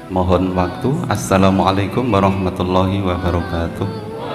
Mohon waktu. Assalamualaikum warahmatullahi wabarakatuh.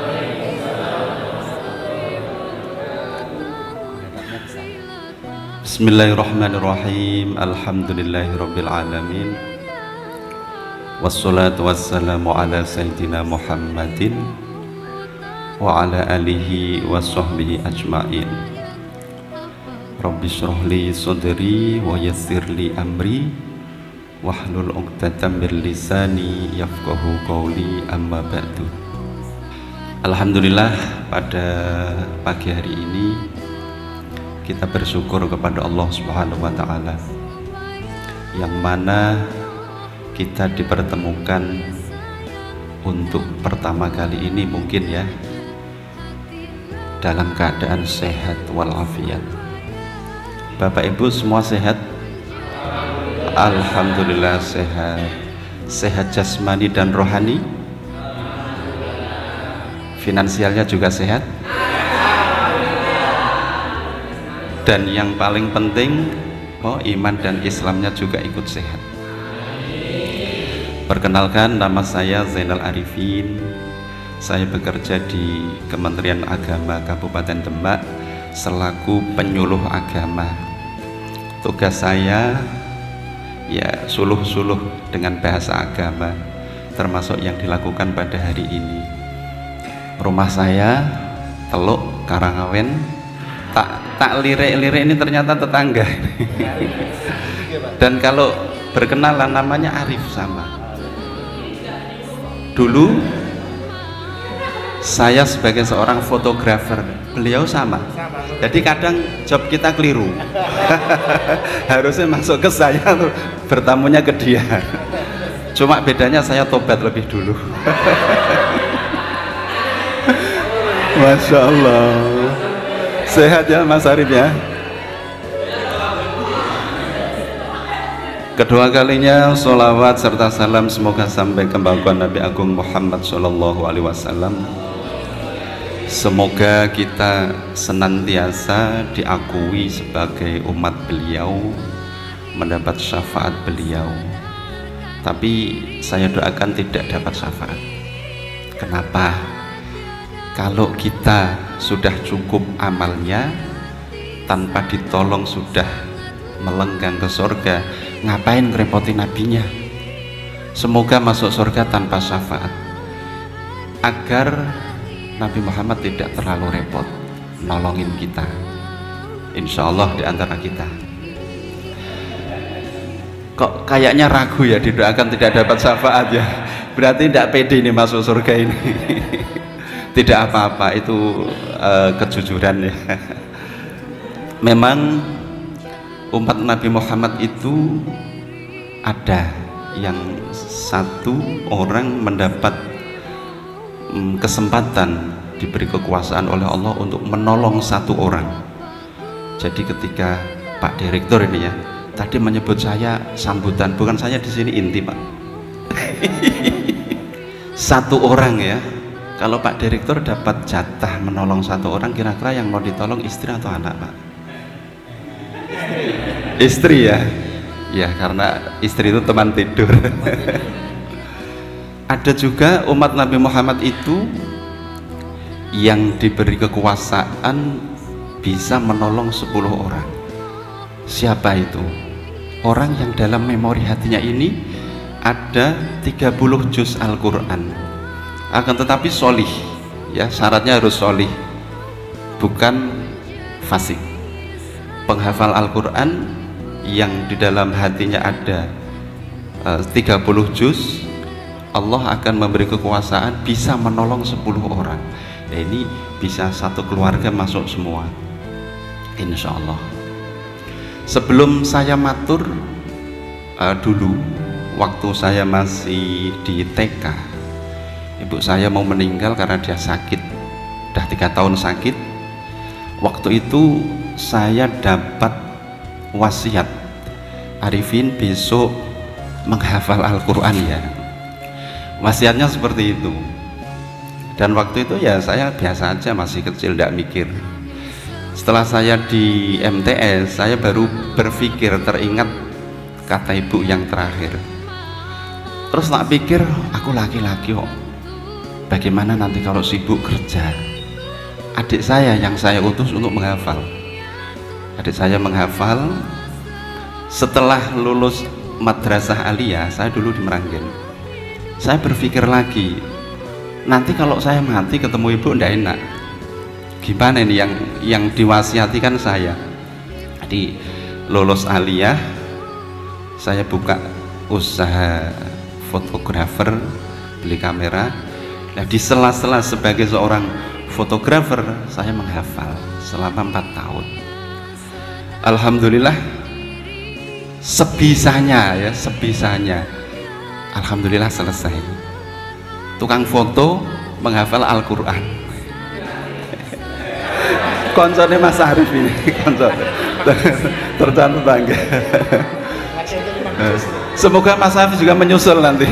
Bismillahirrahmanirrahim. Alhamdulillahirabbil alamin. Wassalatu wassalamu ala sayyidina Muhammadin wa ala alihi wa sahbihi ajmain. Rabbi shrah li sadri wa yassir li amri wahlul 'uqdatam min lisani yafqahu qawli, amma ba'du. Alhamdulillah, pada pagi hari ini kita bersyukur kepada Allah Subhanahu wa taala yang mana kita dipertemukan untuk pertama kali ini mungkin ya dalam keadaan sehat walafiat. Bapak Ibu semua sehat? Alhamdulillah sehat. Sehat jasmani dan rohani? Finansialnya juga sehat? Dan yang paling penting, iman dan Islamnya juga ikut sehat. Perkenalkan, nama saya Zainal Arifin. Saya bekerja di Kementerian Agama Kabupaten Demak selaku penyuluh agama. Tugas saya ya suluh-suluh dengan bahasa agama, termasuk yang dilakukan pada hari ini. Rumah saya Teluk Karangawen, tak lirik-lirik ini ternyata tetangga. Dan kalau berkenalan namanya Arif sama. Dulu saya sebagai seorang fotografer, beliau sama. Jadi kadang job kita keliru. Harusnya masuk ke saya tuh, bertamunya ke dia. Cuma bedanya saya tobat lebih dulu. Masya Allah. Sehat ya Mas Arif ya. Kedua kalinya sholawat serta salam semoga sampai ke baginda Nabi Agung Muhammad Sallallahu Alaihi Wasallam. Semoga kita senantiasa diakui sebagai umat beliau, mendapat syafaat beliau. Tapi saya doakan tidak dapat syafaat. Kenapa? Kalau kita sudah cukup amalnya, tanpa ditolong sudah melenggang ke surga, ngapain ngerepotin nabinya? Semoga masuk surga tanpa syafaat, agar Nabi Muhammad tidak terlalu repot nolongin kita. Insya Allah di antara kita. Kok kayaknya ragu ya didoakan tidak dapat syafaat ya? Berarti tidak pede ini masuk surga ini. Tidak apa-apa, itu kejujuran ya. Memang umat Nabi Muhammad itu ada yang satu orang mendapat kesempatan, diberi kekuasaan oleh Allah untuk menolong satu orang. Jadi ketika Pak Direktur ini ya tadi menyebut saya sambutan, bukan saya di sini inti Pak. Satu orang ya. Kalau Pak Direktur dapat jatah menolong satu orang, kira-kira yang mau ditolong istri atau anak Pak? Istri ya. Ya karena istri itu teman tidur. Ada juga umat Nabi Muhammad itu yang diberi kekuasaan bisa menolong 10 orang. Siapa itu? Orang yang dalam memori hatinya ini ada 30 juz Al-Quran, akan tetapi solih ya, syaratnya harus solih, bukan fasik. Penghafal Al-Quran yang di dalam hatinya ada 30 juz, Allah akan memberi kekuasaan bisa menolong 10 orang. Nah, ini bisa satu keluarga masuk semua, insya Allah. Sebelum saya matur, dulu waktu saya masih di TK, ibu saya mau meninggal karena dia sakit, udah 3 tahun sakit. Waktu itu saya dapat wasiat, Arifin besok menghafal Al-Quran ya. Wasiatnya seperti itu. Dan waktu itu ya saya biasa aja, masih kecil, tidak mikir. Setelah saya di MTS, saya baru berpikir, teringat kata ibu yang terakhir, Terus tak pikir, aku laki-laki kok, bagaimana nanti kalau sibuk kerja? Adik saya yang saya utus untuk menghafal. Adik saya menghafal. Setelah lulus madrasah aliyah, saya dulu di Meranggen, saya berpikir lagi, nanti kalau saya mati ketemu ibu ndak enak. Gimana ini yang diwasiati kan saya. Jadi lulus aliyah, saya buka usaha fotografer, beli kamera. Nah, di sela-sela sebagai seorang fotografer, saya menghafal selama 4 tahun. Alhamdulillah, sebisanya ya, sebisanya. Alhamdulillah selesai. Tukang foto menghafal Al-Quran. Konsolnya Mas Arif ini, konsol tercantum bangga. Semoga Mas Arif juga menyusul nanti.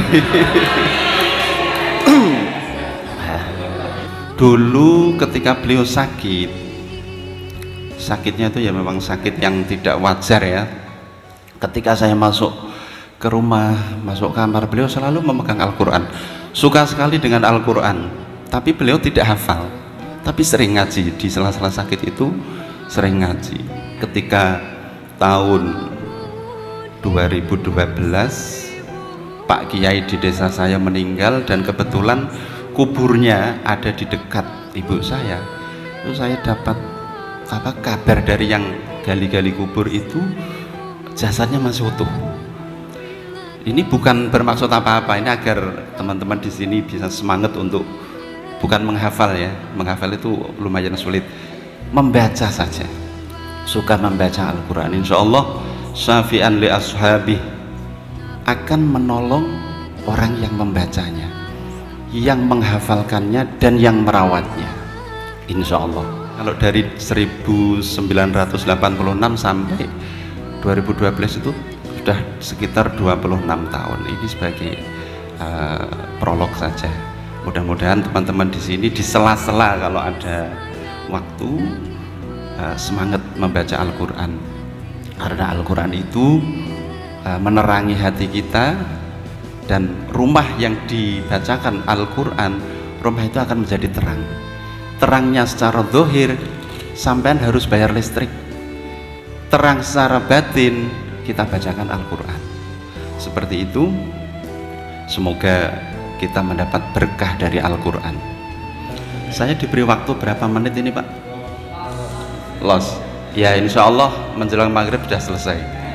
Dulu ketika beliau sakit, sakitnya itu ya memang sakit yang tidak wajar ya. Ketika saya masuk ke rumah, masuk kamar, beliau selalu memegang Al-Quran, suka sekali dengan Al-Quran, tapi beliau tidak hafal, tapi sering ngaji. Di sela-sela sakit itu sering ngaji. Ketika tahun 2012 Pak Kiai di desa saya meninggal, dan kebetulan kuburnya ada di dekat ibu saya, itu saya dapat kabar dari yang gali-gali kubur itu, jasadnya masih utuh. Ini bukan bermaksud apa-apa, ini agar teman-teman di sini bisa semangat untuk bukan menghafal ya, menghafal itu lumayan sulit, membaca saja. Suka membaca Al-Quran, insya Allah syafi'an li ashabi, akan menolong orang yang membacanya, yang menghafalkannya, dan yang merawatnya, insya Allah. Kalau dari 1986 sampai 2012 itu sudah sekitar 26 tahun. Ini sebagai prolog saja. Mudah-mudahan teman-teman di sini di sela-sela kalau ada waktu semangat membaca Al-Quran, karena Al-Quran itu menerangi hati kita, dan rumah yang dibacakan Al-Quran, rumah itu akan menjadi terang. Terangnya secara zahir, sampean harus bayar listrik. Terang secara batin, kita bacakan Al-Quran. Seperti itu, semoga kita mendapat berkah dari Al-Quran. Saya diberi waktu berapa menit ini Pak? Los ya, insya Allah menjelang maghrib sudah selesai.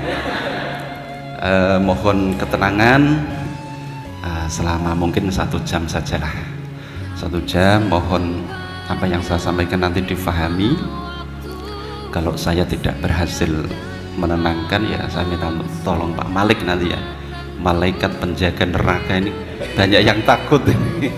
Mohon ketenangan selama mungkin 1 jam sajalah. 1 jam, mohon apa yang saya sampaikan nanti difahami. Kalau saya tidak berhasil menenangkan, ya saya minta tolong Pak Malik nanti ya, malaikat penjaga neraka ini banyak yang takut.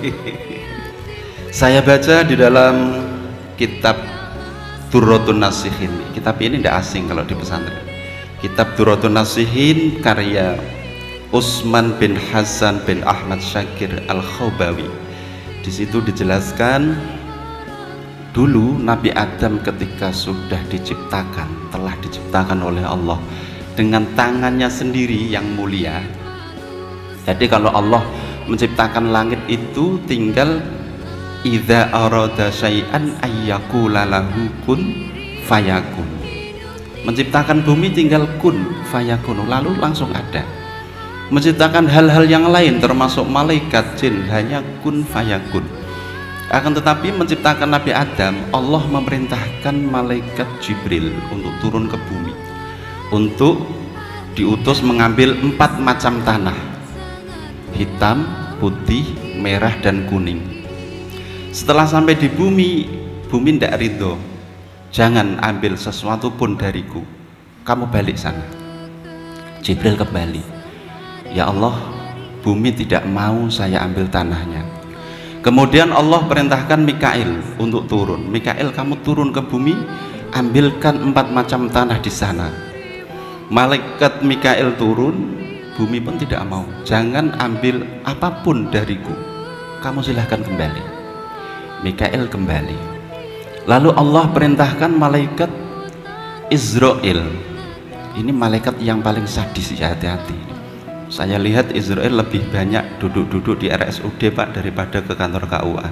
Saya baca di dalam kitab Durratun Nasihin. Kitab ini tidak asing kalau di pesantren. Kitab Durratun Nasihin karya Utsman bin Hasan bin Ahmad Syakir Al-Khobawi. Di situ dijelaskan, dulu Nabi Adam ketika sudah diciptakan, telah diciptakan oleh Allah dengan tangannya sendiri yang mulia. Jadi kalau Allah menciptakan langit itu tinggal idza arada syai'an ayyakula lahu kun fayakun. Menciptakan bumi tinggal kun fayakun, lalu langsung ada. Menciptakan hal-hal yang lain termasuk malaikat, jin, hanya kun fayakun. Akan tetapi menciptakan Nabi Adam, Allah memerintahkan malaikat Jibril untuk turun ke bumi, untuk diutus mengambil 4 macam tanah, hitam, putih, merah, dan kuning. Setelah sampai di bumi, bumi tidak ridho, jangan ambil sesuatu pun dariku, kamu balik sana. Jibril kembali, ya Allah, bumi tidak mau saya ambil tanahnya. Kemudian Allah perintahkan Mikail untuk turun. Mikail, kamu turun ke bumi, ambilkan 4 macam tanah di sana. Malaikat Mikail turun, bumi pun tidak mau, jangan ambil apapun dariku, kamu silahkan kembali. Mikail kembali. Lalu Allah perintahkan malaikat Israel. Ini malaikat yang paling sadis ya, hati-hati. Saya lihat Israel lebih banyak duduk-duduk di RSUD Pak daripada ke kantor KUA.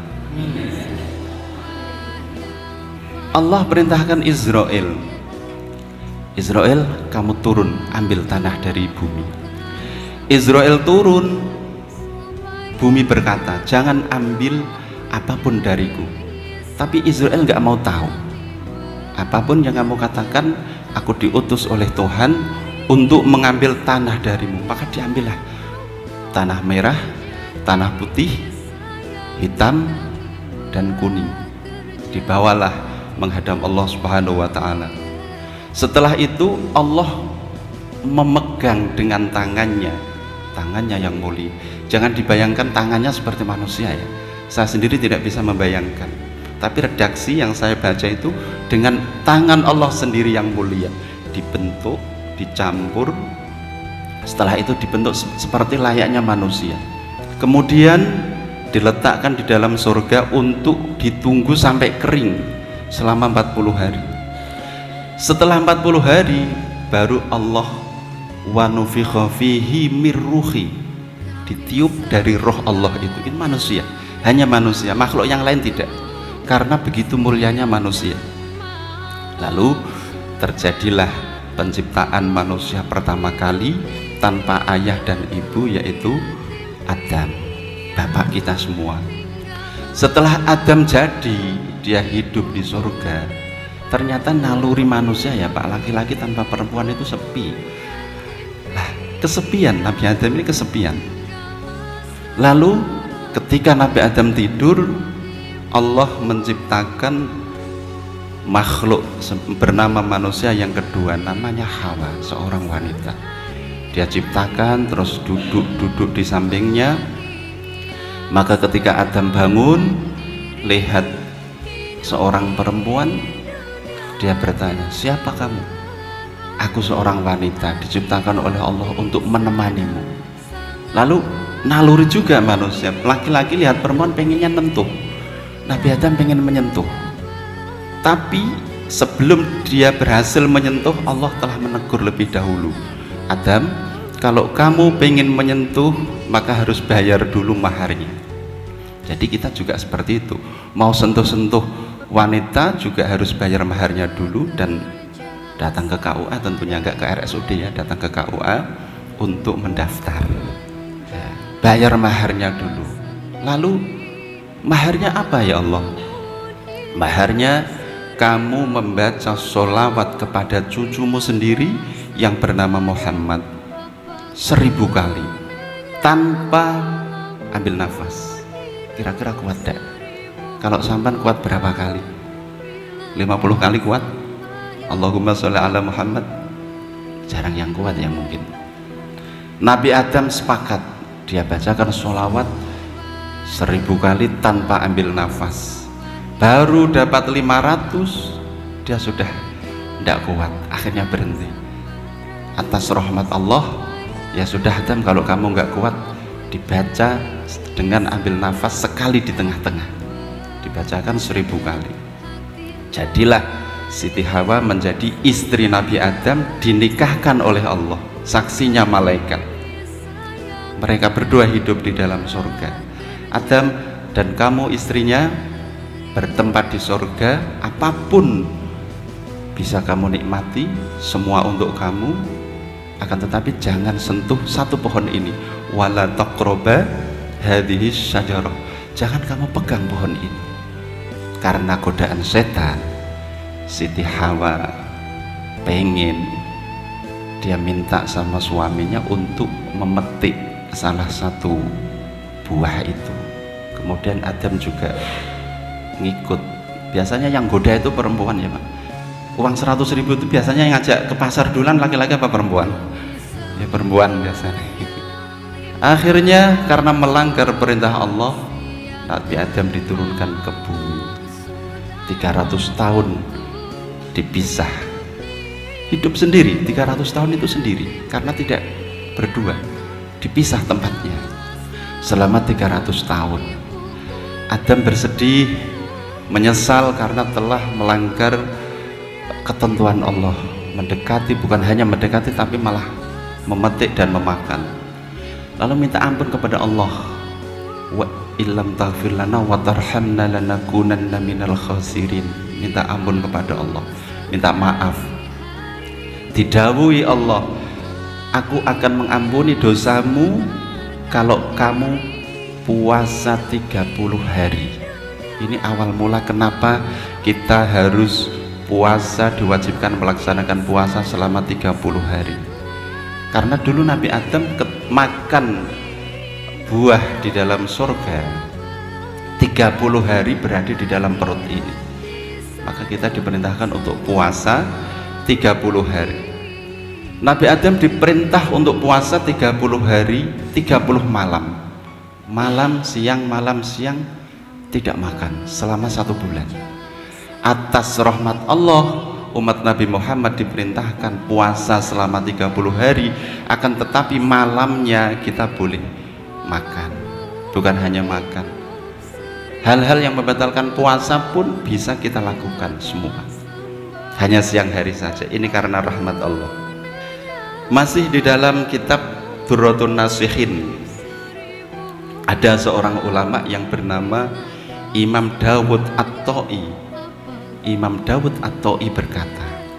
Allah perintahkan Israel, kamu turun ambil tanah dari bumi. Israel turun, bumi berkata jangan ambil apapun dariku. Tapi Israel nggak mau tahu. Apapun yang kamu katakan, aku diutus oleh Tuhan untuk mengambil tanah darimu. Maka diambillah tanah merah, tanah putih, hitam, dan kuning. Dibawalah menghadap Allah Subhanahu wa ta'ala. Setelah itu Allah memegang dengan tangannya yang mulia. Jangan dibayangkan tangannya seperti manusia ya. Saya sendiri tidak bisa membayangkan. Tapi redaksi yang saya baca itu dengan tangan Allah sendiri yang mulia, dibentuk, dicampur, setelah itu dibentuk seperti layaknya manusia. Kemudian diletakkan di dalam surga untuk ditunggu sampai kering selama 40 hari. Setelah 40 hari baru Allah wa nufikha fihi mir ruhi, ditiup dari roh Allah itu. Ini manusia, hanya manusia, makhluk yang lain tidak, karena begitu mulianya manusia. Lalu terjadilah penciptaan manusia pertama kali tanpa ayah dan ibu, yaitu Adam, bapak kita semua. Setelah Adam jadi, dia hidup di surga. Ternyata naluri manusia ya Pak, laki-laki tanpa perempuan itu sepi. Lah, kesepian, Nabi Adam ini kesepian. Lalu ketika Nabi Adam tidur, Allah menciptakan makhluk bernama manusia yang kedua, namanya Hawa, seorang wanita. Dia ciptakan, terus duduk di sampingnya. Maka ketika Adam bangun, lihat seorang perempuan, dia bertanya, siapa kamu? Aku seorang wanita, diciptakan oleh Allah untuk menemanimu. Lalu naluri juga manusia, laki-laki lihat perempuan pengennya nentuh. Nabi Adam pengen menyentuh, tapi sebelum dia berhasil menyentuh, Allah telah menegur lebih dahulu. Adam, kalau kamu pengen menyentuh, maka harus bayar dulu maharnya. Jadi kita juga seperti itu, mau sentuh-sentuh wanita juga harus bayar maharnya dulu, dan datang ke KUA, tentunya enggak ke RSUD ya, datang ke KUA untuk mendaftar ya, bayar maharnya dulu. Lalu maharnya apa ya Allah? Maharnya kamu membaca sholawat kepada cucumu sendiri yang bernama Muhammad 1000 kali tanpa ambil nafas. Kira-kira kuat tak? Kalau sampan kuat berapa kali? 50 kali kuat? Allahumma sholli ala Muhammad. Jarang yang kuat ya mungkin. Nabi Adam sepakat, dia bacakan sholawat 1000 kali tanpa ambil nafas. Baru dapat 500, dia sudah tidak kuat, akhirnya berhenti. Atas rahmat Allah, ya sudah Adam, kalau kamu nggak kuat, dibaca dengan ambil nafas sekali di tengah-tengah, dibacakan 1000 kali. Jadilah Siti Hawa menjadi istri Nabi Adam, dinikahkan oleh Allah, saksinya malaikat. Mereka berdua hidup di dalam surga. Adam dan kamu istrinya bertempat di surga, apapun bisa kamu nikmati, semua untuk kamu. Akan tetapi jangan sentuh satu pohon ini, wala taqroba hadhihi syajarah, jangan kamu pegang pohon ini. Karena godaan setan, Siti Hawa pengen, dia minta sama suaminya untuk memetik salah satu buah itu. Kemudian Adam juga ngikut. Biasanya yang goda itu perempuan ya Pak. Uang 100.000 itu biasanya yang ngajak ke pasar duluan laki-laki apa perempuan? Ya perempuan biasanya. Akhirnya karena melanggar perintah Allah, Nabi Adam diturunkan ke bumi. 300 tahun dipisah, hidup sendiri. 300 tahun itu sendiri karena tidak berdua, dipisah tempatnya selama 300 tahun. Adam bersedih, menyesal karena telah melanggar ketentuan Allah, mendekati, bukan hanya mendekati tapi malah memetik dan memakan. lalu minta ampun kepada Allah. Wa illam taghfir lana wa tarhamna lanakunanna minal khasirin. Minta ampun kepada Allah, minta maaf. Didhawuhi Allah, aku akan mengampuni dosamu kalau kamu puasa 30 hari. Ini awal mula kenapa kita harus puasa, diwajibkan melaksanakan puasa selama 30 hari. Karena dulu Nabi Adam makan buah di dalam surga 30 hari berada di dalam perut ini, maka kita diperintahkan untuk puasa 30 hari. Nabi Adam diperintah untuk puasa 30 hari 30 malam, malam siang tidak makan selama 1 bulan. Atas rahmat Allah, umat Nabi Muhammad diperintahkan puasa selama 30 hari, akan tetapi malamnya kita boleh makan. Bukan hanya makan, hal-hal yang membatalkan puasa pun bisa kita lakukan semua, hanya siang hari saja. Ini karena rahmat Allah. Masih di dalam kitab Durratun Nasihin, ada seorang ulama yang bernama Imam Dawud At-Ta'i. Imam Dawud At-Ta'i berkata,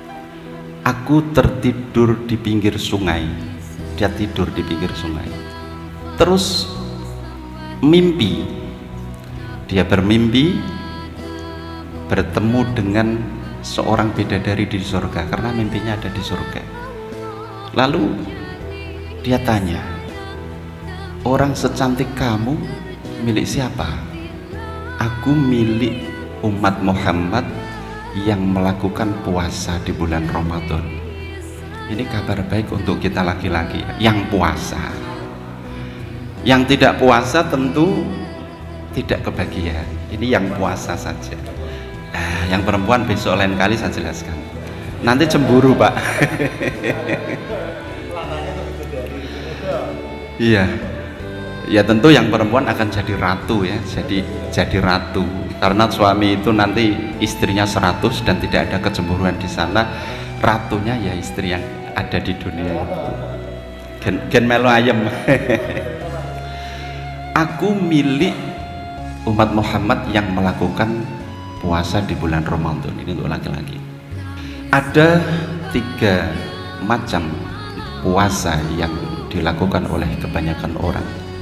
aku tertidur di pinggir sungai. Dia tidur di pinggir sungai, terus mimpi. Dia bermimpi bertemu dengan seorang bidadari di surga, karena mimpinya ada di surga. Lalu dia tanya, orang secantik kamu milik siapa? Aku milik umat Muhammad yang melakukan puasa di bulan Ramadan. Ini kabar baik untuk kita laki-laki yang puasa. Yang tidak puasa tentu tidak kebagian. Ini yang puasa saja. Yang perempuan besok lain kali saya jelaskan. Nanti cemburu, Pak. Iya. Ya tentu yang perempuan akan jadi ratu ya, jadi ratu. Karena suami itu nanti istrinya 100 dan tidak ada kecemburuan di sana. Ratunya ya istri yang ada di dunia. Gen melo ayem. Aku milik umat Muhammad yang melakukan puasa di bulan Ramadan. Ini untuk laki-laki. Ada 3 macam puasa yang dilakukan oleh kebanyakan orang.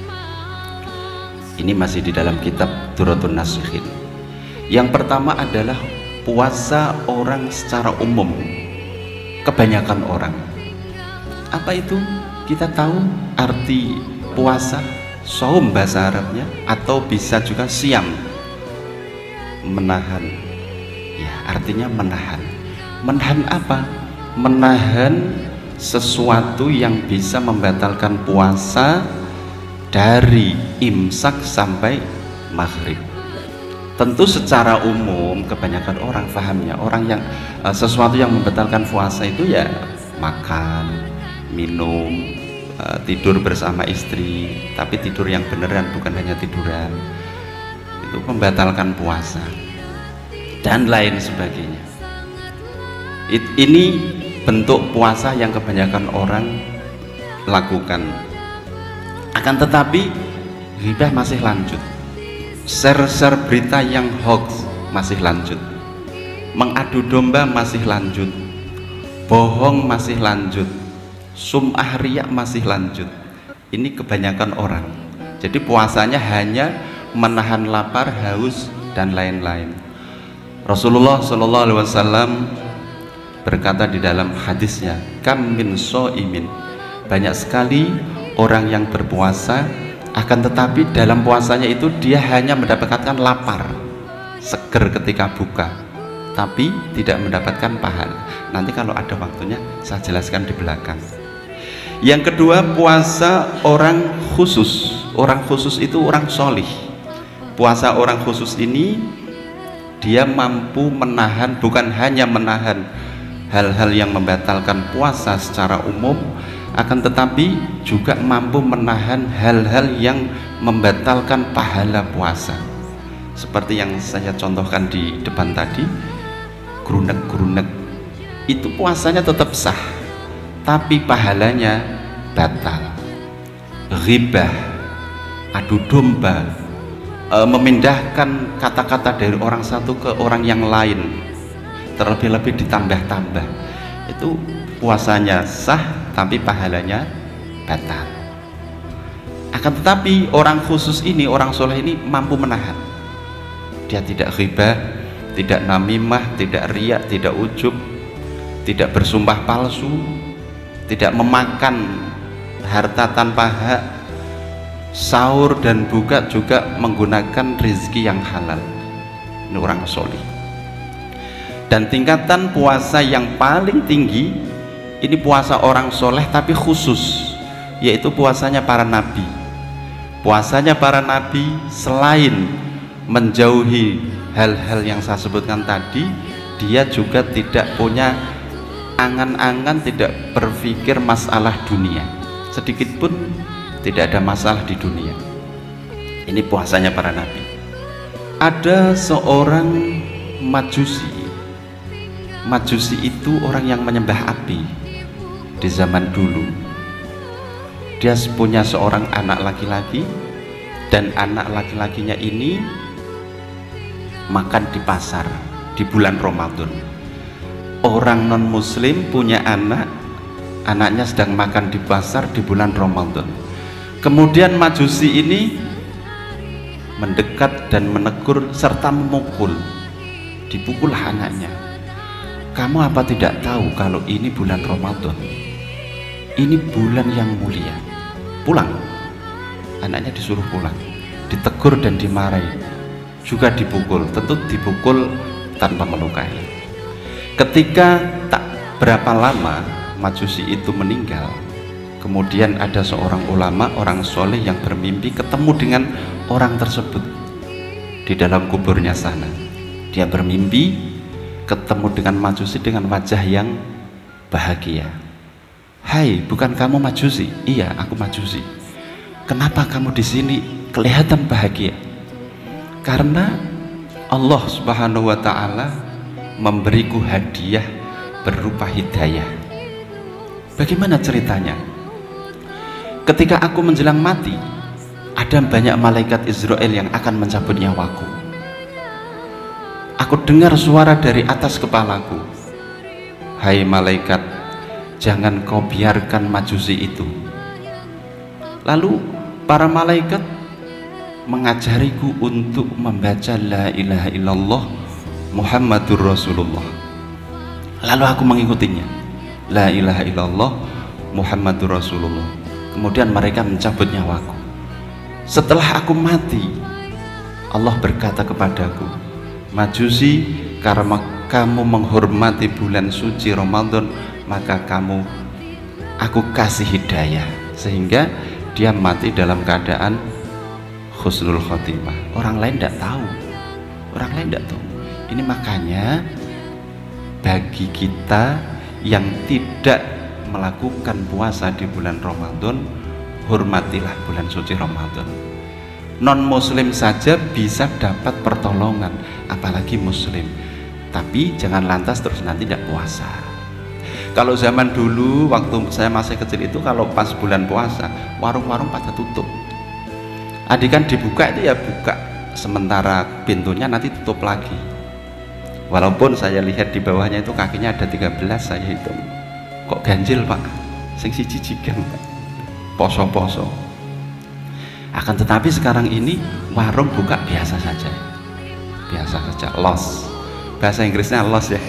Ini masih di dalam kitab Durratun Nasihin. Yang pertama adalah puasa orang secara umum, kebanyakan orang. Apa itu? Kita tahu arti puasa, shaum bahasa Arabnya, atau bisa juga siam, menahan. Ya, artinya menahan. Menahan apa? Menahan sesuatu yang bisa membatalkan puasa dari imsak sampai maghrib. Tentu secara umum kebanyakan orang fahamnya, orang yang sesuatu yang membatalkan puasa itu ya makan, minum, tidur bersama istri, tapi tidur yang beneran, bukan hanya tiduran. Itu membatalkan puasa dan lain sebagainya. Ini bentuk puasa yang kebanyakan orang lakukan. Akan tetapi ghibah masih lanjut, share berita yang hoax masih lanjut, mengadu domba masih lanjut, bohong masih lanjut, sum'ah riya masih lanjut. Ini kebanyakan orang. Jadi puasanya hanya menahan lapar, haus dan lain-lain. Rasulullah SAW berkata di dalam hadisnya, kam min sho'imin, banyak sekali orang yang berpuasa, akan tetapi dalam puasanya itu dia hanya mendapatkan lapar, seger ketika buka, tapi tidak mendapatkan pahala. Nanti kalau ada waktunya saya jelaskan di belakang. Yang kedua, puasa orang khusus. Orang khusus itu orang solih. Puasa orang khusus ini dia mampu menahan, bukan hanya menahan hal-hal yang membatalkan puasa secara umum, akan tetapi juga mampu menahan hal-hal yang membatalkan pahala puasa. Seperti yang saya contohkan di depan tadi, grunek-grunek, itu puasanya tetap sah, tapi pahalanya batal. ghibah, adu domba, memindahkan kata-kata dari orang satu ke orang yang lain, terlebih-lebih ditambah-tambah, itu puasanya sah tapi pahalanya batal. Akan tetapi orang khusus ini, orang soleh ini mampu menahan. Dia tidak ghibah, tidak namimah, tidak riak, tidak ujub, tidak bersumpah palsu, tidak memakan harta tanpa hak, sahur dan buka juga menggunakan rezeki yang halal. Ini orang soleh. Dan tingkatan puasa yang paling tinggi ini puasa orang soleh tapi khusus, yaitu puasanya para nabi. Puasanya para nabi selain menjauhi hal-hal yang saya sebutkan tadi, dia juga tidak punya angan-angan, tidak berpikir masalah dunia sedikit pun, tidak ada masalah di dunia. Ini puasanya para nabi. Ada seorang majusi. Majusi itu orang yang menyembah api di zaman dulu. Dia punya seorang anak laki-laki, dan anak laki-lakinya ini makan di pasar di bulan Ramadan. Orang non muslim punya anak, anaknya sedang makan di pasar di bulan Ramadan. Kemudian majusi ini mendekat dan menegur serta memukul, dipukullah anaknya. Kamu apa tidak tahu kalau ini bulan Ramadan, ini bulan yang mulia? Pulang. Anaknya disuruh pulang, ditegur dan dimarahi, juga dipukul, tentu dipukul tanpa melukai. Ketika tak berapa lama majusi itu meninggal, kemudian ada seorang ulama, orang soleh yang bermimpi ketemu dengan orang tersebut di dalam kuburnya sana. Dia bermimpi ketemu dengan majusi dengan wajah yang bahagia. Hai, bukan kamu majusi? Iya, aku majusi. Kenapa kamu di sini kelihatan bahagia? Karena Allah Subhanahu wa Ta'ala memberiku hadiah berupa hidayah. Bagaimana ceritanya? Ketika aku menjelang mati, ada banyak malaikat Israel yang akan mencabut nyawaku. Aku dengar suara dari atas kepalaku, hai malaikat, jangan kau biarkan majusi itu. Lalu para malaikat mengajariku untuk membaca la ilaha illallah Muhammadur Rasulullah. Lalu aku mengikutinya, la ilaha illallah Muhammadur Rasulullah. Kemudian mereka mencabut nyawaku. Setelah aku mati, Allah berkata kepadaku, majusi, karena kamu menghormati bulan suci Ramadan, maka aku kasih hidayah sehingga dia mati dalam keadaan husnul khotimah. Orang lain tidak tahu, orang lain tidak tahu. Ini makanya bagi kita yang tidak melakukan puasa di bulan Ramadan, hormatilah bulan suci Ramadan. Non muslim saja bisa dapat pertolongan, apalagi muslim. Tapi jangan lantas terus nanti tidak puasa. Kalau zaman dulu waktu saya masih kecil itu, kalau pas bulan puasa warung-warung pada tutup. Adik kan dibuka itu ya buka sementara pintunya, nanti tutup lagi. Walaupun saya lihat di bawahnya itu kakinya ada 13, saya hitung. Kok ganjil pak? Sing siji jigen pak. Poso-poso. Akan tetapi sekarang ini warung buka biasa saja. Biasa saja, los. Bahasa Inggrisnya los ya.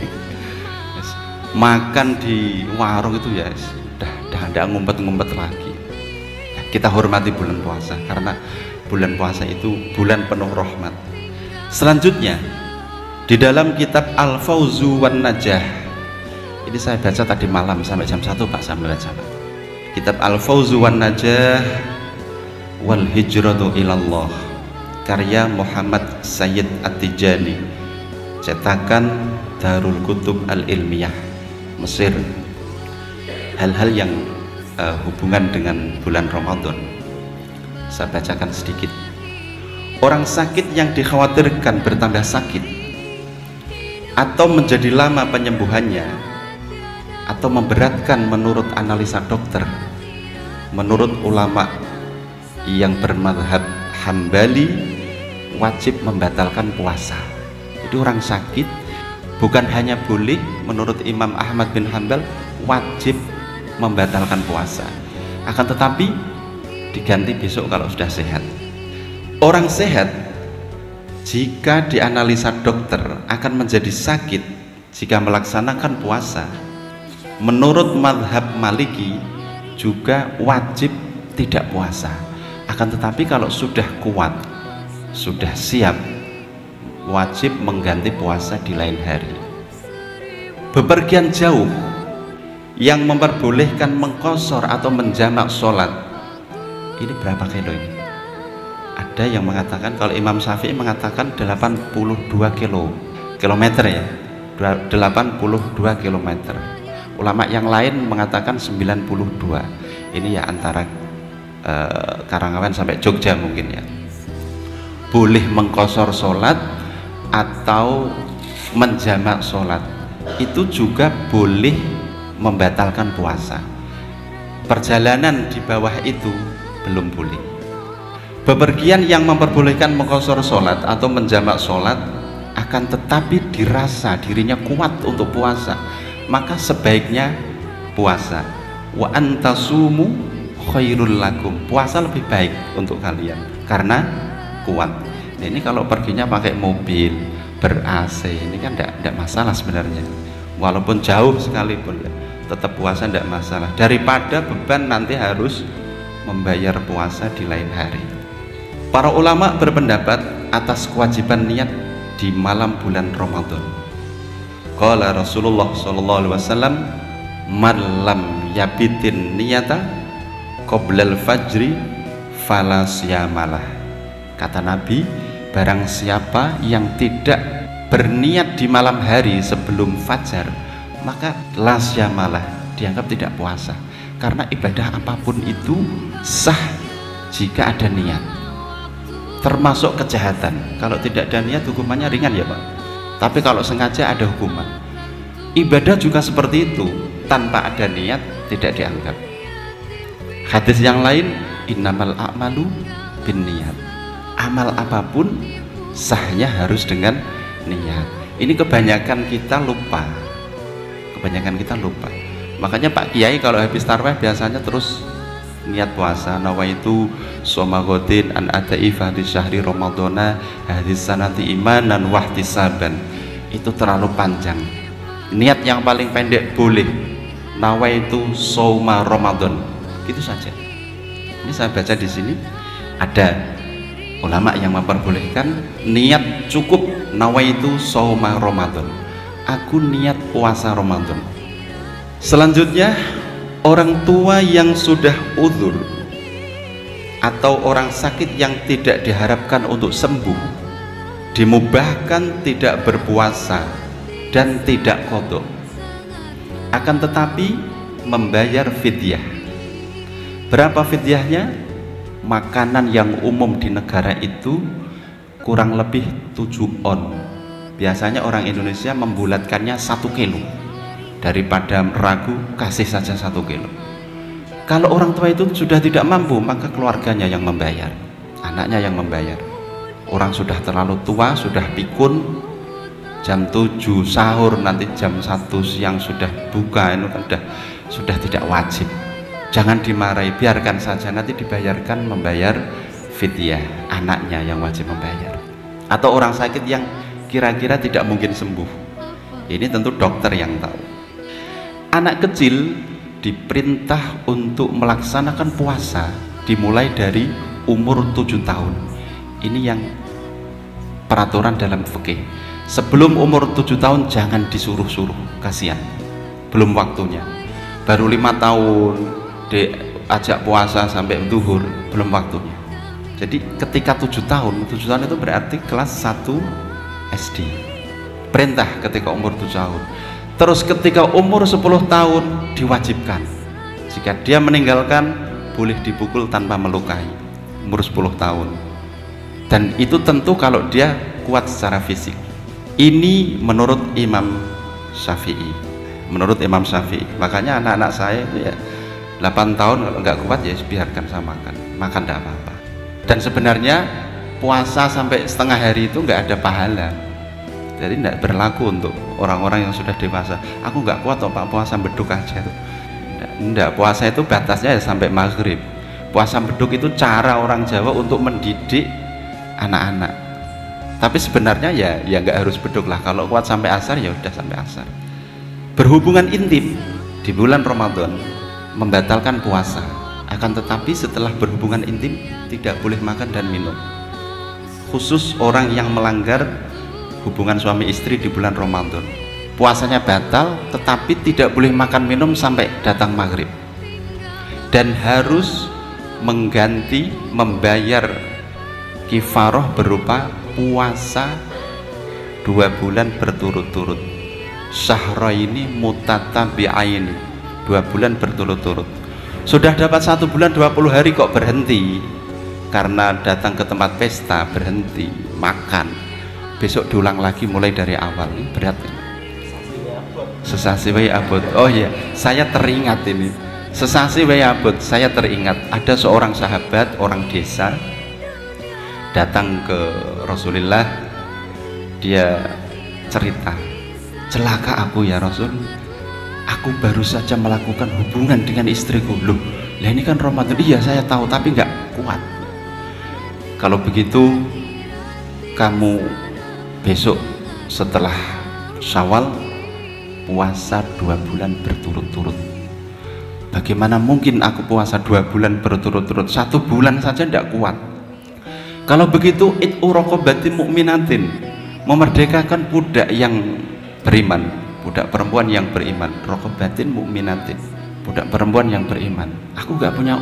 Makan di warung itu ya dah ngumpet-ngumpet lagi. Kita hormati bulan puasa karena bulan puasa itu bulan penuh rahmat. Selanjutnya di dalam kitab Al-Fawzu wan Najah, ini saya baca tadi malam sampai jam 1 pak, sampai baca pak. Kitab Al-Fawzu wan Najah wal Hijratu ilallah, karya Muhammad Sayyid At-Tijani, cetakan Darul Kutub Al-Ilmiyah Mesir. Hal-hal yang hubungan dengan bulan Ramadan saya bacakan sedikit. Orang sakit yang dikhawatirkan bertambah sakit atau menjadi lama penyembuhannya atau memberatkan menurut analisa dokter, menurut ulama yang bermadhab Hambali wajib membatalkan puasa. Jadi orang sakit bukan hanya boleh, menurut Imam Ahmad bin Hanbal wajib membatalkan puasa, akan tetapi diganti besok kalau sudah sehat. Orang sehat jika dianalisa dokter akan menjadi sakit jika melaksanakan puasa, menurut madhab Maliki juga wajib tidak puasa. Akan tetapi kalau sudah kuat, sudah siap, wajib mengganti puasa di lain hari. Bepergian jauh yang memperbolehkan mengqashar atau menjamak sholat, ini berapa kilo ini? Ada yang mengatakan, kalau Imam Syafi'i mengatakan 82 kilometer ya, 82 kilometer. Ulama yang lain mengatakan 92. Ini ya antara Karangawan sampai Jogja mungkin ya. Boleh mengqashar sholat atau menjamak sholat, itu juga boleh membatalkan puasa. Perjalanan di bawah itu belum boleh. Bepergian yang memperbolehkan mengqashar sholat atau menjamak sholat, akan tetapi dirasa dirinya kuat untuk puasa, maka sebaiknya puasa. Wa antasumu khairul lakum, puasa lebih baik untuk kalian karena kuat. Nah, ini kalau perginya pakai mobil ber-AC, ini kan tidak masalah sebenarnya, walaupun jauh sekalipun ya, tetap puasa tidak masalah, daripada beban nanti harus membayar puasa di lain hari. Para ulama berpendapat atas kewajiban niat di malam bulan Ramadan. Qala Rasulullah sallallahu alaihi wasallam, man lam yabitin niyata qoblal fajri fala siyamalah. Kata Nabi, barang siapa yang tidak berniat di malam hari sebelum fajar, maka la siyamalah, dianggap tidak puasa. Karena ibadah apapun itu sah jika ada niat, termasuk kejahatan. Kalau tidak ada niat hukumannya ringan ya Pak, tapi kalau sengaja ada hukuman. Ibadah juga seperti itu, tanpa ada niat tidak dianggap. Hadis yang lain, innamal a'malu binniyat, amal apapun sahnya harus dengan niat. Ini kebanyakan kita lupa, makanya Pak Kiai kalau habis tarawih biasanya terus niat puasa, nawaitu shoma ghadin an adai fardhi syahri ramadhana hadis sanati imanan wahtisaban. Itu terlalu panjang. Niat yang paling pendek boleh, nawaitu shoma ramadan, itu saja. Ini saya baca di sini ada ulama yang memperbolehkan niat cukup, nawaitu shoma ramadan, aku niat puasa Ramadan. Selanjutnya, orang tua yang sudah uzur atau orang sakit yang tidak diharapkan untuk sembuh, dimubahkan tidak berpuasa dan tidak qadha, akan tetapi membayar fidyah. Berapa fidyahnya? Makanan yang umum di negara itu kurang lebih 7 on. Biasanya orang Indonesia membulatkannya 1 kilo, daripada ragu kasih saja 1 kilo. Kalau orang tua itu sudah tidak mampu, maka keluarganya yang membayar, anaknya yang membayar. Orang sudah terlalu tua, sudah pikun, jam 7 sahur, nanti jam 1 siang sudah buka, itu kan sudah tidak wajib. Jangan dimarahi, biarkan saja, nanti dibayarkan membayar fidyah, anaknya yang wajib membayar. Atau orang sakit yang kira-kira tidak mungkin sembuh, ini tentu dokter yang tahu. Anak kecil diperintah untuk melaksanakan puasa dimulai dari umur 7 tahun. Ini yang peraturan dalam fikih. Sebelum umur 7 tahun jangan disuruh-suruh, kasihan, belum waktunya. Baru 5 tahun diajak puasa sampai zuhur, belum waktunya. Jadi ketika 7 tahun itu berarti kelas 1 SD. Perintah ketika umur 7 tahun. Terus ketika umur 10 tahun diwajibkan. Jika dia meninggalkan boleh dipukul tanpa melukai. Umur 10 tahun. Dan itu tentu kalau dia kuat secara fisik. Ini menurut Imam Syafi'i. Menurut Imam Syafi'i. Makanya anak-anak saya ya, 8 tahun kalau nggak kuat ya biarkan saya makan tidak apa-apa. Dan sebenarnya puasa sampai setengah hari itu nggak ada pahala, jadi tidak berlaku untuk orang-orang yang sudah dewasa. Aku nggak kuat Pak, puasa beduk aja tuh. Enggak, puasa itu batasnya ya sampai maghrib. Puasa beduk itu cara orang Jawa untuk mendidik anak-anak. Tapi sebenarnya ya nggak harus beduk lah. Kalau kuat sampai asar ya udah sampai asar. Berhubungan intim di bulan Ramadan membatalkan puasa. Akan tetapi setelah berhubungan intim tidak boleh makan dan minum. Khusus orang yang melanggar hubungan suami istri di bulan Ramadan, puasanya batal, tetapi tidak boleh makan minum sampai datang maghrib, dan harus mengganti membayar kifaroh berupa puasa 2 bulan berturut-turut, syahraini mutatabi'aini, 2 bulan berturut-turut. Sudah dapat 1 bulan 20 hari kok berhenti karena datang ke tempat pesta, berhenti makan, besok diulang lagi mulai dari awal. Ini berat ini. Sesasi wae abot. Oh iya, saya teringat ini. Sesasi wae abot, saya teringat ada seorang sahabat orang desa datang ke Rasulullah. Dia cerita, celaka aku ya Rasul, aku baru saja melakukan hubungan dengan istriku. Loh, lah ini kan Ramadan. Iya saya tahu, tapi nggak kuat. Kalau begitu kamu besok setelah Syawal puasa 2 bulan berturut-turut. Bagaimana mungkin aku puasa 2 bulan berturut-turut? 1 bulan saja tidak kuat. Kalau begitu it'u raqabatin mu'minatin, memerdekakan budak yang beriman, budak perempuan yang beriman. Raqabatin mu'minatin, budak perempuan yang beriman. Aku nggak punya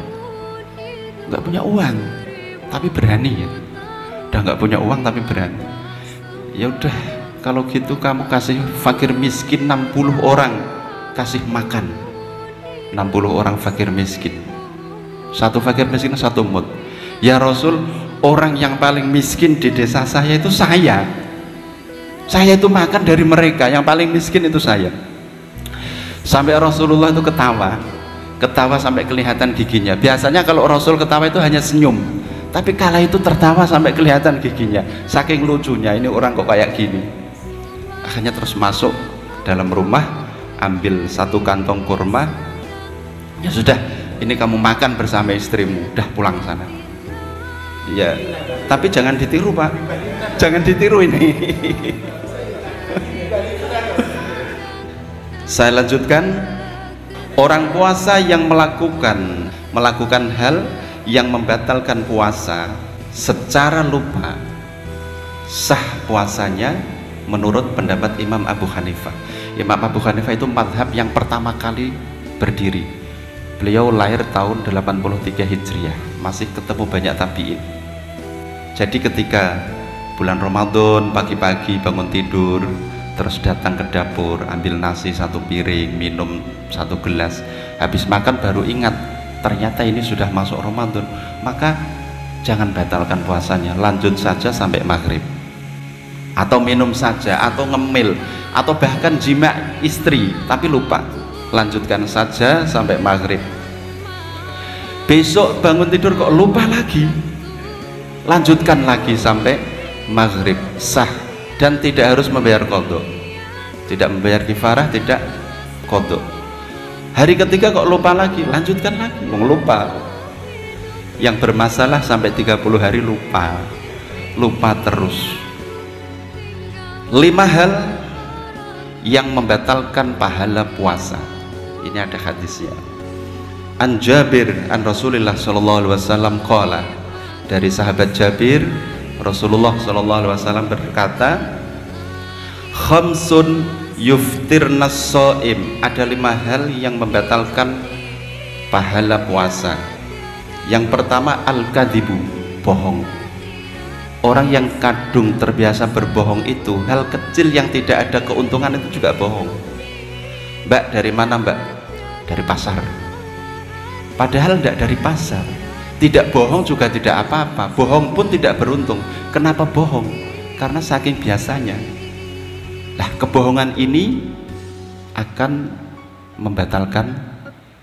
uang, tapi berani ya. Udah nggak punya uang tapi berani. Ya udah, kalau gitu kamu kasih fakir miskin 60 orang, kasih makan 60 orang fakir miskin. 1 fakir miskin 1 mud. Ya Rasul, orang yang paling miskin di desa saya itu saya itu makan dari mereka, yang paling miskin itu saya. Sampai Rasulullah itu ketawa sampai kelihatan giginya. Biasanya kalau Rasul ketawa itu hanya senyum, tapi kala itu tertawa sampai kelihatan giginya, saking lucunya ini orang kok kayak gini. Akhirnya terus masuk dalam rumah, ambil 1 kantong kurma. Ya sudah, ini kamu makan bersama istrimu, udah pulang sana. Ya, tapi jangan ditiru Pak, jangan ditiru ini. Saya lanjutkan. Orang puasa yang melakukan hal yang membatalkan puasa secara lupa, sah puasanya menurut pendapat Imam Abu Hanifah. Imam Abu Hanifah itu mazhab yang pertama kali berdiri. Beliau lahir tahun 83 Hijriah, masih ketemu banyak tabi'in. Jadi ketika bulan Ramadan pagi-pagi bangun tidur, terus datang ke dapur, ambil nasi 1 piring, minum 1 gelas, habis makan baru ingat ternyata ini sudah masuk Ramadan, maka jangan batalkan puasanya, lanjut saja sampai maghrib, atau minum saja, atau ngemil, atau bahkan jima istri tapi lupa, lanjutkan saja sampai maghrib. Besok bangun tidur kok lupa lagi, lanjutkan lagi sampai maghrib, sah, dan tidak harus membayar qadha, tidak membayar kifarah, tidak qadha. Hari ketiga kok lupa lagi, lanjutkan lagi, lupa. Yang bermasalah sampai 30 hari lupa terus. 5 hal yang membatalkan pahala puasa. Ini ada hadisnya. An Jabir an Rasulillah sallallahu alaihi wasallam qala, dari sahabat Jabir, Rasulullah sallallahu alaihi wasallam berkata, khamsun yuftirnas shaim, ada 5 hal yang membatalkan pahala puasa. Yang pertama al-kadzibu, bohong. Orang yang kadung terbiasa berbohong itu, hal kecil yang tidak ada keuntungan itu juga bohong. Mbak, dari mana Mbak? Dari pasar. Padahal tidak dari pasar. Tidak bohong juga tidak apa-apa, bohong pun tidak beruntung. Kenapa bohong? Karena saking biasanya. Nah, kebohongan ini akan membatalkan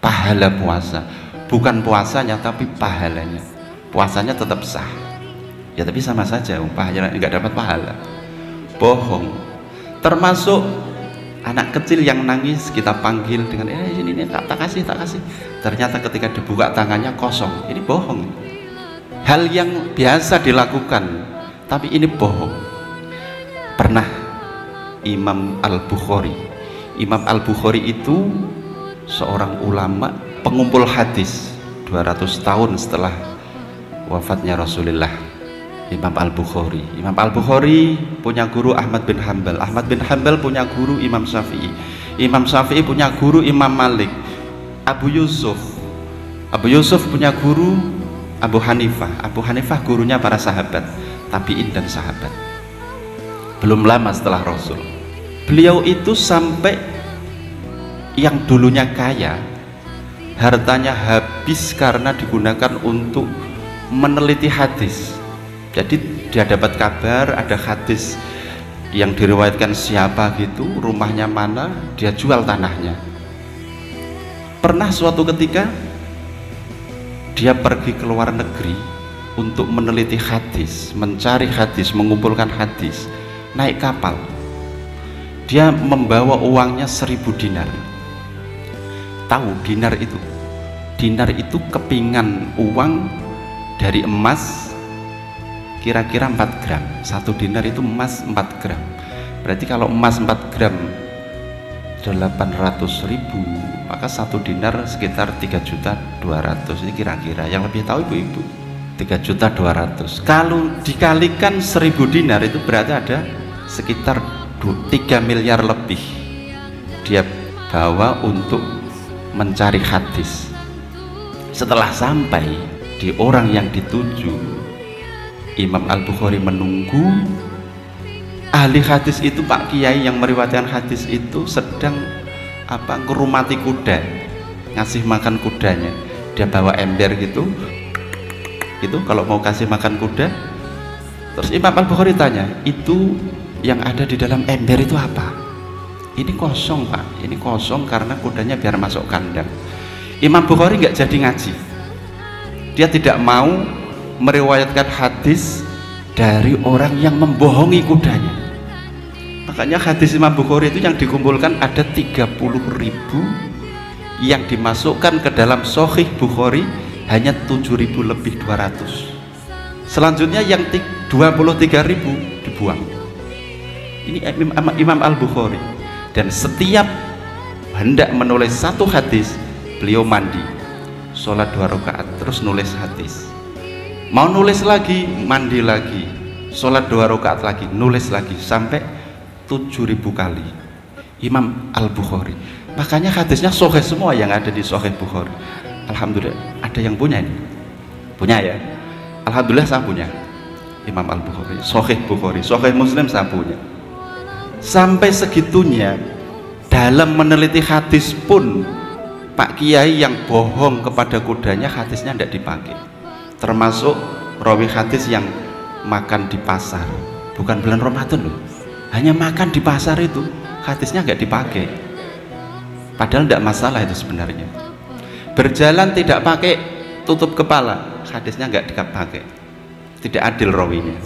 pahala puasa, bukan puasanya tapi pahalanya. Puasanya tetap sah ya, tapi sama saja pahalanya nggak dapat pahala, bohong. Termasuk anak kecil yang nangis kita panggil dengan ini tak kasih, ternyata ketika dibuka tangannya kosong, ini bohong. Hal yang biasa dilakukan tapi ini bohong. Pernah Imam Al-Bukhari itu seorang ulama pengumpul hadis 200 tahun setelah wafatnya Rasulullah. Imam Al-Bukhari punya guru Ahmad bin Hanbal punya guru Imam Syafi'i punya guru Imam Malik. Abu Yusuf punya guru Abu Hanifah gurunya para sahabat, tabi'in dan sahabat. Belum lama setelah Rasul, beliau itu sampai yang dulunya kaya, hartanya habis karena digunakan untuk meneliti hadis. Jadi dia dapat kabar ada hadis yang diriwayatkan siapa gitu, rumahnya mana, dia jual tanahnya. Pernah suatu ketika dia pergi ke luar negeri untuk meneliti hadis, mencari hadis, mengumpulkan hadis, naik kapal. Dia membawa uangnya 1000 dinar. Tahu dinar itu? Dinar itu kepingan uang dari emas kira-kira 4 gram. 1 dinar itu emas 4 gram. Berarti kalau emas 4 gram 800.000, maka 1 dinar sekitar 3.200.000. Ini kira-kira, yang lebih tahu ibu-ibu. 3.200.000. Kalau dikalikan 1000 dinar itu berarti ada sekitar 3 miliar lebih dia bawa untuk mencari hadis. Setelah sampai di orang yang dituju, Imam Al-Bukhari menunggu. Ahli hadis itu, Pak Kiai yang meriwayatkan hadis itu sedang ngerumati kuda, ngasih makan kudanya. Dia bawa ember gitu kalau mau kasih makan kuda. Terus Imam Al-Bukhari tanya, itu yang ada di dalam ember itu apa? Ini kosong Pak, ini kosong karena kudanya biar masuk kandang. Imam Bukhari nggak jadi ngaji, dia tidak mau meriwayatkan hadis dari orang yang membohongi kudanya. Makanya hadis Imam Bukhari itu yang dikumpulkan ada 30.000, yang dimasukkan ke dalam Sahih Bukhari hanya 7.000 lebih 200. Selanjutnya yang 23.000 dibuang. Ini Imam Al-Bukhari. Dan setiap hendak menulis satu hadis, beliau mandi, sholat 2 rakaat, terus nulis hadis. Mau nulis lagi, mandi lagi, sholat 2 rakaat lagi, nulis lagi, sampai 7.000 kali. Imam Al-Bukhari. Makanya hadisnya sahih semua yang ada di Sahih Bukhari. Alhamdulillah, ada yang punya ini? Punya ya? Alhamdulillah saya punya Imam Al-Bukhari, Sahih Bukhari, Sahih Muslim saya punya. Sampai segitunya dalam meneliti hadis pun Pak Kiai yang bohong kepada kudanya, hadisnya tidak dipakai. Termasuk rawi hadis yang makan di pasar, bukan bulan Ramadan loh, hanya makan di pasar itu hadisnya nggak dipakai. Padahal tidak masalah itu sebenarnya. Berjalan tidak pakai tutup kepala, hadisnya nggak dipakai, tidak adil rawinya.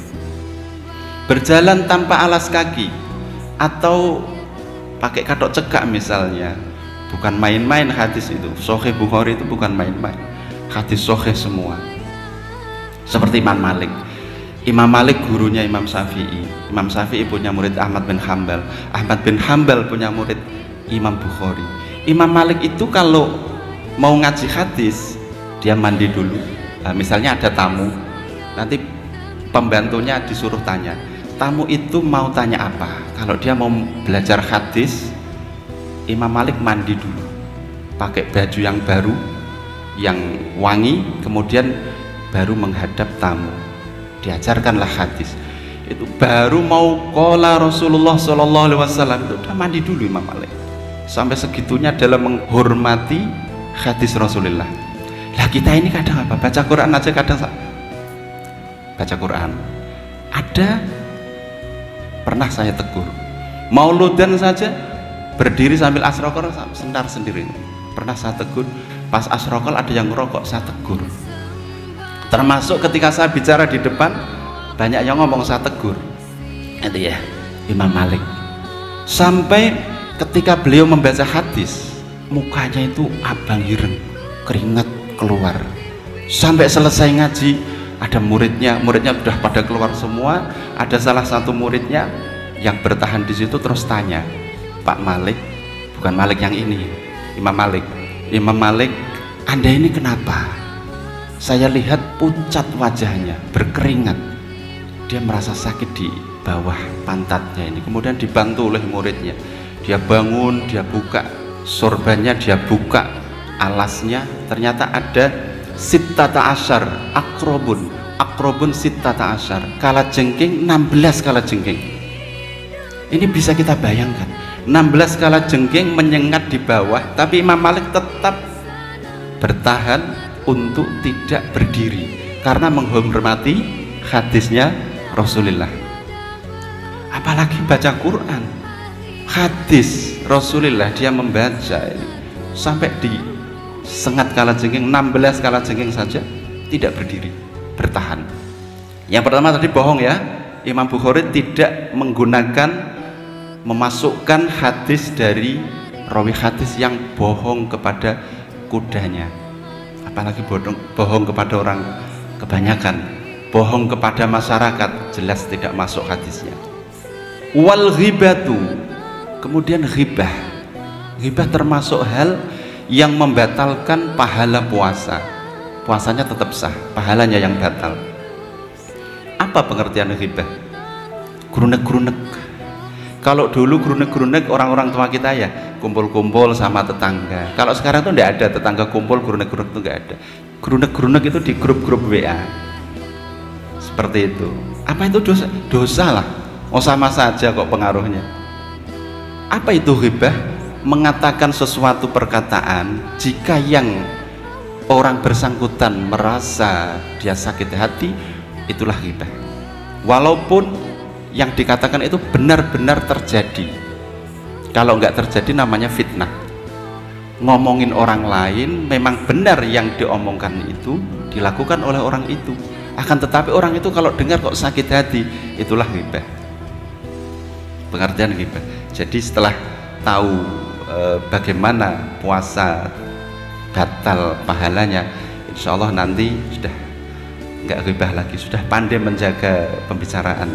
Berjalan tanpa alas kaki atau pakai katok cekak misalnya, bukan main-main hadis itu. Sahih Bukhari itu bukan main-main, hadis sahih semua. Seperti Imam Malik. Imam Malik gurunya Imam Syafi'i. Imam Syafi'i punya murid Ahmad bin Hanbal. Ahmad bin Hanbal punya murid Imam Bukhari. Imam Malik itu kalau mau ngaji hadis, dia mandi dulu. Nah, misalnya ada tamu, nanti pembantunya disuruh tanya, tamu itu mau tanya apa. Kalau dia mau belajar hadis, Imam Malik mandi dulu, pakai baju yang baru, yang wangi, kemudian baru menghadap tamu, diajarkanlah hadis. Itu baru mau qala Rasulullah SAW, itu udah mandi dulu Imam Malik. Sampai segitunya dalam menghormati hadis Rasulullah. Lah kita ini kadang apa? Baca Quran aja kadang baca Quran. Ada pernah saya tegur, mauludan saja berdiri sambil asrokor sentar sendiri. Pernah saya tegur, pas asrokol ada yang ngerokok, saya tegur. Termasuk ketika saya bicara di depan, banyak yang ngomong, saya tegur. Itu ya Imam Malik. Sampai ketika beliau membaca hadis, mukanya itu abang ireng, keringat keluar. Sampai selesai ngaji, ada muridnya sudah pada keluar semua. Ada salah satu muridnya yang bertahan di situ terus tanya, Pak Malik, bukan Malik yang ini, Imam Malik, Anda ini kenapa? Saya lihat pucat wajahnya, berkeringat. Dia merasa sakit di bawah pantatnya ini. Kemudian dibantu oleh muridnya. Dia bangun, dia buka sorbannya, dia buka alasnya. Ternyata ada sittata asyar akrobun sittata asyar, kalajengking 16 kalajengking. Ini bisa kita bayangkan, 16 kalajengking menyengat di bawah, tapi Imam Malik tetap bertahan untuk tidak berdiri karena menghormati hadisnya Rasulullah. Apalagi baca Quran, hadis Rasulullah dia membaca ini sampai di sengat kalajengking, 16 kalajengking saja tidak berdiri, bertahan. Yang pertama tadi bohong ya, Imam Bukhari tidak memasukkan hadis dari rawi hadis yang bohong kepada kudanya, apalagi bohong kepada orang kebanyakan, bohong kepada masyarakat, jelas tidak masuk hadisnya. Wal ghibatu, kemudian ghibah termasuk hal yang membatalkan pahala puasa. Puasanya tetap sah, pahalanya yang batal. Apa pengertian ghibah? Grunek-grunek. Kalau dulu grunek-grunek orang-orang tua kita ya kumpul-kumpul sama tetangga. Kalau sekarang tuh tidak ada tetangga kumpul grunek-grunek, tuh nggak ada. Grunek-grunek itu di grup-grup WA. Seperti itu. Apa itu dosa? Dosa lah. Oh sama saja kok pengaruhnya. Apa itu ghibah? Mengatakan sesuatu perkataan jika yang orang bersangkutan merasa dia sakit hati, itulah ghibah. Walaupun yang dikatakan itu benar-benar terjadi. Kalau nggak terjadi namanya fitnah. Ngomongin orang lain memang benar yang diomongkan itu dilakukan oleh orang itu. Akan tetapi orang itu kalau dengar kok sakit hati, itulah ghibah. Pengertian ghibah. Jadi setelah tahu bagaimana puasa batal pahalanya, insya Allah nanti sudah nggak ghibah lagi, sudah pandai menjaga pembicaraan.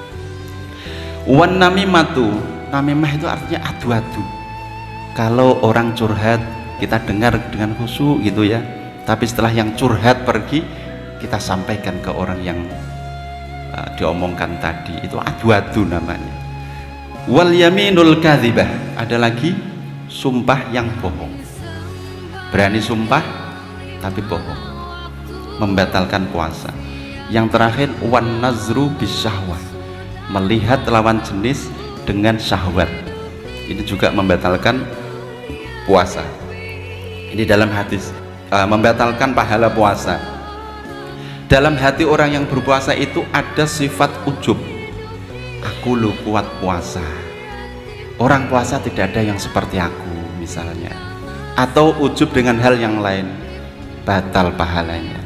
Wan namimatu, namimah itu artinya adu-adu. Kalau orang curhat kita dengar dengan khusyuk gitu ya, tapi setelah yang curhat pergi kita sampaikan ke orang yang diomongkan tadi, itu adu-adu namanya. Wal yaminul kadzibah, ada lagi sumpah yang bohong. Berani sumpah tapi bohong, membatalkan puasa. Yang terakhir wan nazru bisyahwah, melihat lawan jenis dengan syahwat, ini juga membatalkan puasa. Ini dalam hadis membatalkan pahala puasa. Dalam hati orang yang berpuasa itu ada sifat ujub, aku lu kuat puasa, orang puasa tidak ada yang seperti aku misalnya, atau ujub dengan hal yang lain, batal pahalanya.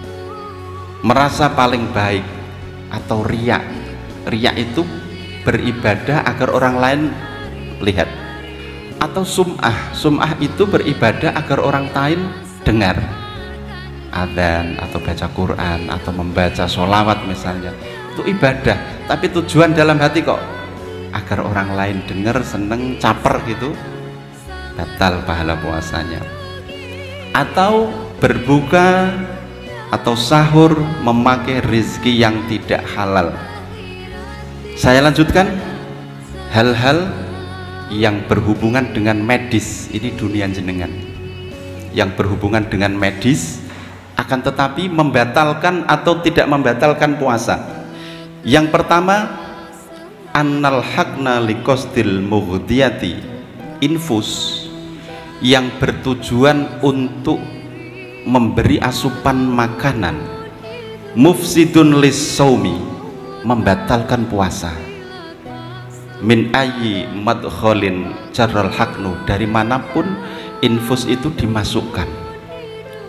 Merasa paling baik atau riya itu beribadah agar orang lain lihat, atau sum'ah itu beribadah agar orang lain dengar, adzan atau baca Quran atau membaca sholawat misalnya, itu ibadah, tapi tujuan dalam hati kok agar orang lain dengar, seneng, caper gitu, batal pahala puasanya. Atau berbuka atau sahur memakai rezeki yang tidak halal. Saya lanjutkan, hal-hal yang berhubungan dengan medis, ini dunia jenengan, yang berhubungan dengan medis akan tetapi membatalkan atau tidak membatalkan puasa. Yang pertama, annal hakna liqasdil mughdiyati, infus yang bertujuan untuk memberi asupan makanan, mufsidun lis-shaumi, membatalkan puasa. Min ayyi madkhalin jarral haknu, dari manapun infus itu dimasukkan,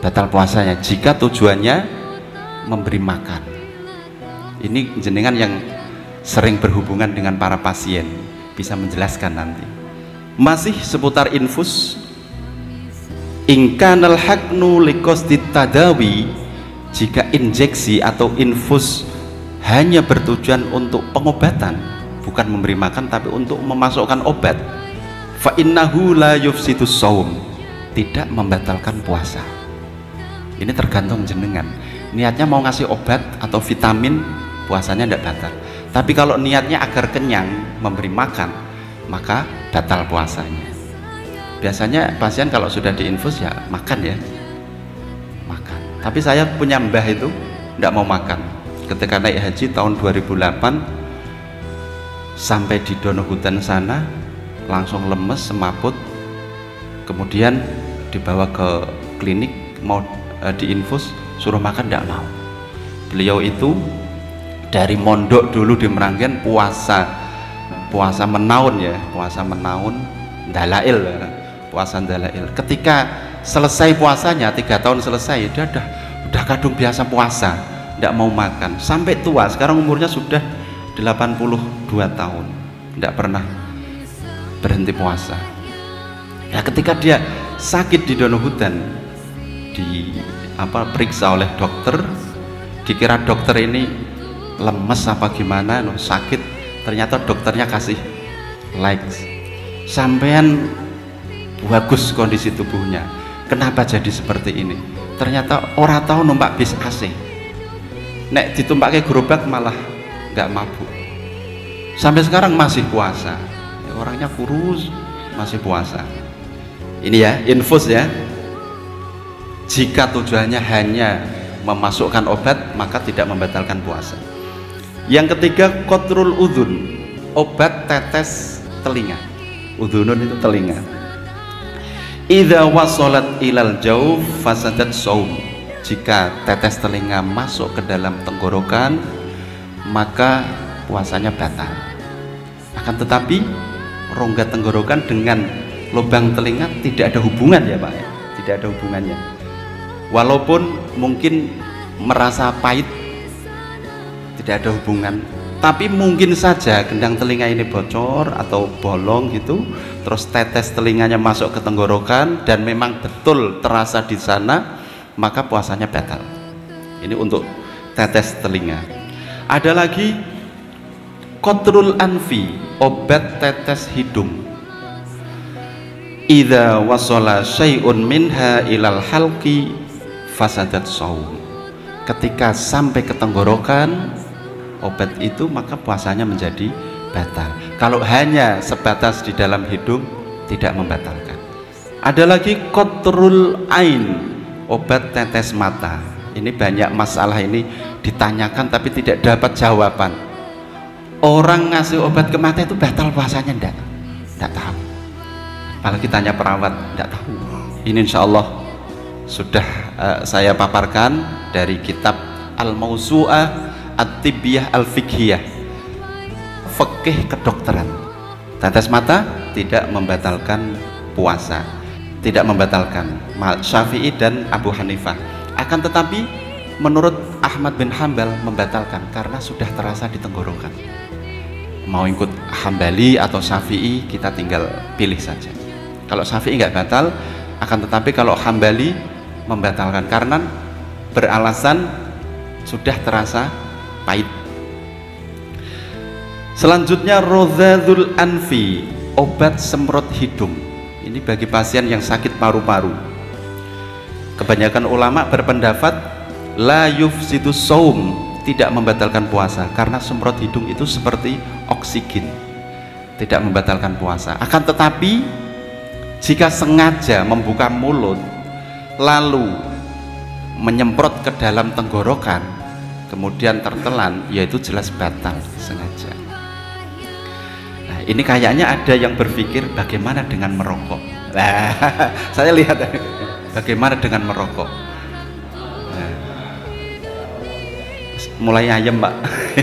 batal puasanya jika tujuannya memberi makan. Ini jenengan yang sering berhubungan dengan para pasien bisa menjelaskan nanti. Masih seputar infus, ingkanal haknu liqasdit tadawi, jika injeksi atau infus hanya bertujuan untuk pengobatan, bukan memberi makan tapi untuk memasukkan obat, fa innahu la yufsidus shaum, tidak membatalkan puasa. Ini tergantung jenengan niatnya mau ngasih obat atau vitamin, puasanya tidak batal. Tapi kalau niatnya agar kenyang, memberi makan, maka batal puasanya. Biasanya pasien kalau sudah diinfus ya makan ya, makan. Tapi saya punya mbah itu tidak mau makan. Ketika naik haji tahun 2008 sampai di Donohudan sana langsung lemes, semaput, kemudian dibawa ke klinik mau diinfus, suruh makan tidak mau. Beliau itu dari mondok dulu di Meranggen puasa menaun ya, puasa menaun dalail, puasa dalail. Ketika selesai puasanya 3 tahun selesai, dia udah kadung biasa puasa, tidak mau makan sampai tua. Sekarang umurnya sudah 82 tahun, tidak pernah berhenti puasa. Ya ketika dia sakit di Donohudan, periksa oleh dokter, dikira dokter ini lemes apa gimana, sakit, ternyata dokternya kasih likes, sampean bagus kondisi tubuhnya, kenapa jadi seperti ini? Ternyata orang tahu numpak bis AC, nek ditumpake gerobak malah nggak mabuk, sampai sekarang masih puasa, orangnya kurus masih puasa. Ini ya infus ya, jika tujuannya hanya memasukkan obat maka tidak membatalkan puasa. Yang ketiga, qatrul udhun, obat tetes telinga. Udhunun itu telinga. Idza wasalat ilal jauf fasadat shaum, jika tetes telinga masuk ke dalam tenggorokan maka puasanya batal. Akan tetapi rongga tenggorokan dengan lubang telinga tidak ada hubungan ya Pak, tidak ada hubungannya. Walaupun mungkin merasa pahit, tidak ada hubungan, tapi mungkin saja gendang telinga ini bocor atau bolong gitu, terus tetes telinganya masuk ke tenggorokan dan memang betul terasa di sana, maka puasanya batal. Ini untuk tetes telinga. Ada lagi qatrul anfi, obat tetes hidung. Idza wasala syai'un minha ilal halqi fasadat shaum, ketika sampai ke tenggorokan obat itu maka puasanya menjadi batal. Kalau hanya sebatas di dalam hidung tidak membatalkan. Ada lagi qatrul ain, obat tetes mata. Ini banyak masalah ini ditanyakan tapi tidak dapat jawaban. Orang ngasih obat ke mata itu batal puasanya enggak tahu. Apalagi tanya perawat, enggak tahu. Ini insya Allah sudah saya paparkan dari kitab Al-Mawsu'ah At-Tibbiyah Al-Fiqhiyah, fikih kedokteran. Tetes mata tidak membatalkan puasa, tidak membatalkan, Syafi'i dan Abu Hanifah. Akan tetapi menurut Ahmad bin Hambal membatalkan karena sudah terasa di tenggorokan. Mau ikut Hambali atau Syafi'i kita tinggal pilih saja. Kalau Syafi'i nggak batal, akan tetapi kalau Hambali membatalkan karena beralasan sudah terasa pahit. Selanjutnya rodhadul anfi, obat semprot hidung. Ini bagi pasien yang sakit paru-paru. Kebanyakan ulama berpendapat la yufsidus shaum, tidak membatalkan puasa karena semprot hidung itu seperti oksigen, tidak membatalkan puasa. Akan tetapi jika sengaja membuka mulut lalu menyemprot ke dalam tenggorokan kemudian tertelan, yaitu jelas batal sengaja. Nah, ini kayaknya ada yang berpikir bagaimana dengan merokok. Nah, saya lihat bagaimana dengan merokok. Nah, mulai ayam Pak.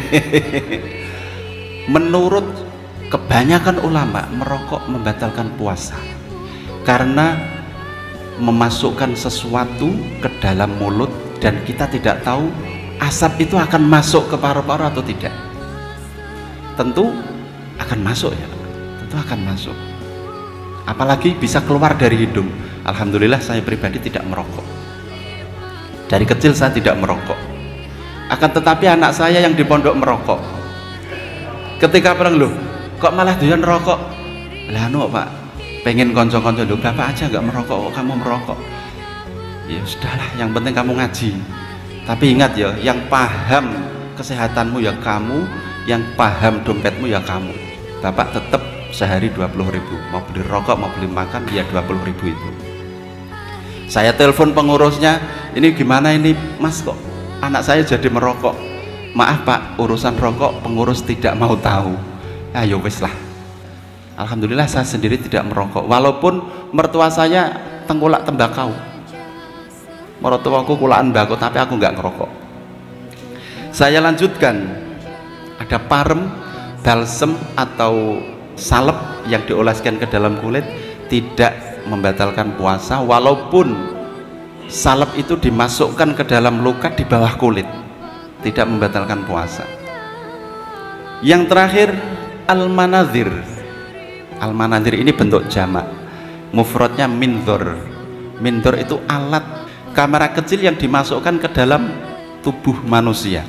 Menurut kebanyakan ulama merokok membatalkan puasa karena memasukkan sesuatu ke dalam mulut dan kita tidak tahu asap itu akan masuk ke paru-paru atau tidak. Tentu akan masuk ya, tentu akan masuk. Apalagi bisa keluar dari hidung. Alhamdulillah saya pribadi tidak merokok. Dari kecil saya tidak merokok. Akan tetapi anak saya yang di pondok merokok. Ketika perang, loh kok malah doyan rokok? Lah no Pak, pengen konco-konco, loh bapak aja nggak merokok, kok kamu merokok? Ya sudahlah, yang penting kamu ngaji. Tapi ingat ya, yang paham kesehatanmu ya kamu, yang paham dompetmu ya kamu. Bapak tetap sehari 20.000, mau beli rokok mau beli makan ya 20.000 itu. Saya telepon pengurusnya, ini gimana ini Mas, kok anak saya jadi merokok? Maaf Pak, urusan rokok pengurus tidak mau tahu. Ayo wis lah. Alhamdulillah saya sendiri tidak merokok, walaupun mertua saya tengkulak tembakau. Mertuaku kulaan tembakau tapi aku nggak ngerokok. Saya lanjutkan, ada parem, balsem atau salep yang dioleskan ke dalam kulit tidak membatalkan puasa, walaupun salep itu dimasukkan ke dalam luka di bawah kulit, tidak membatalkan puasa. Yang terakhir al-manadhir. Al-manadhir ini bentuk jamak, mufradnya mindhor. Mindhor itu alat kamera kecil yang dimasukkan ke dalam tubuh manusia.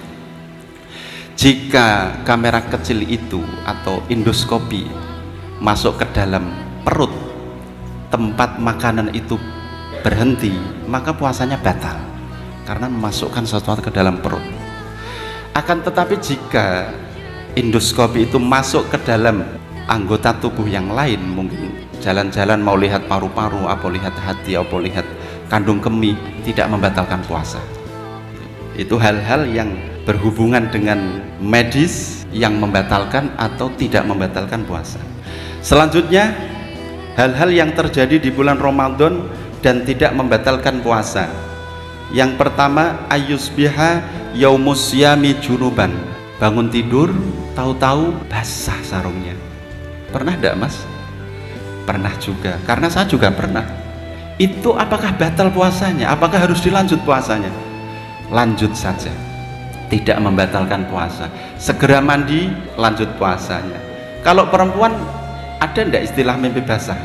Jika kamera kecil itu atau endoskopi masuk ke dalam perut, tempat makanan itu berhenti, maka puasanya batal karena memasukkan sesuatu ke dalam perut. Akan tetapi jika endoskopi itu masuk ke dalam anggota tubuh yang lain, mungkin jalan-jalan mau lihat paru-paru, apa lihat hati, apa lihat kandung kemih, tidak membatalkan puasa. Itu hal-hal yang berhubungan dengan medis yang membatalkan atau tidak membatalkan puasa. Selanjutnya, hal-hal yang terjadi di bulan Ramadan dan tidak membatalkan puasa. Yang pertama, ayusbiha yaumus yami junuban. Bangun tidur, tahu-tahu basah sarungnya. Pernah enggak Mas? Pernah juga, karena saya juga pernah. Itu apakah batal puasanya? Apakah harus dilanjut puasanya? Lanjut saja, tidak membatalkan puasa. Segera mandi, lanjut puasanya. Kalau perempuan, ada enggak istilah mimpi basah?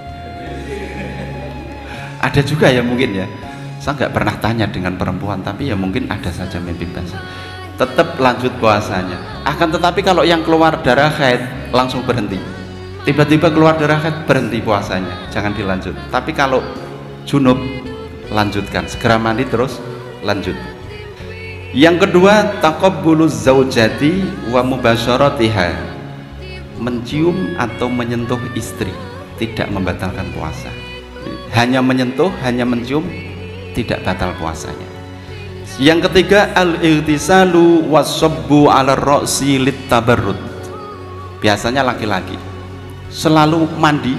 Ada juga ya mungkin ya. Saya nggak pernah tanya dengan perempuan, tapi ya mungkin ada saja mimpi basah. Tetap lanjut puasanya. Akan tetapi kalau yang keluar darah haid langsung berhenti. Tiba-tiba keluar darah haid berhenti puasanya, jangan dilanjut. Tapi kalau junub lanjutkan, segera mandi terus lanjut. Yang kedua, taqabbuluz zaujati wa mubasyaratiha. Mencium atau menyentuh istri tidak membatalkan puasa. Hanya menyentuh, hanya mencium tidak batal puasanya. Yang ketiga, al-ightisalu wasabbu 'ala ar-ra'si lit-tabarrud. Biasanya laki-laki selalu mandi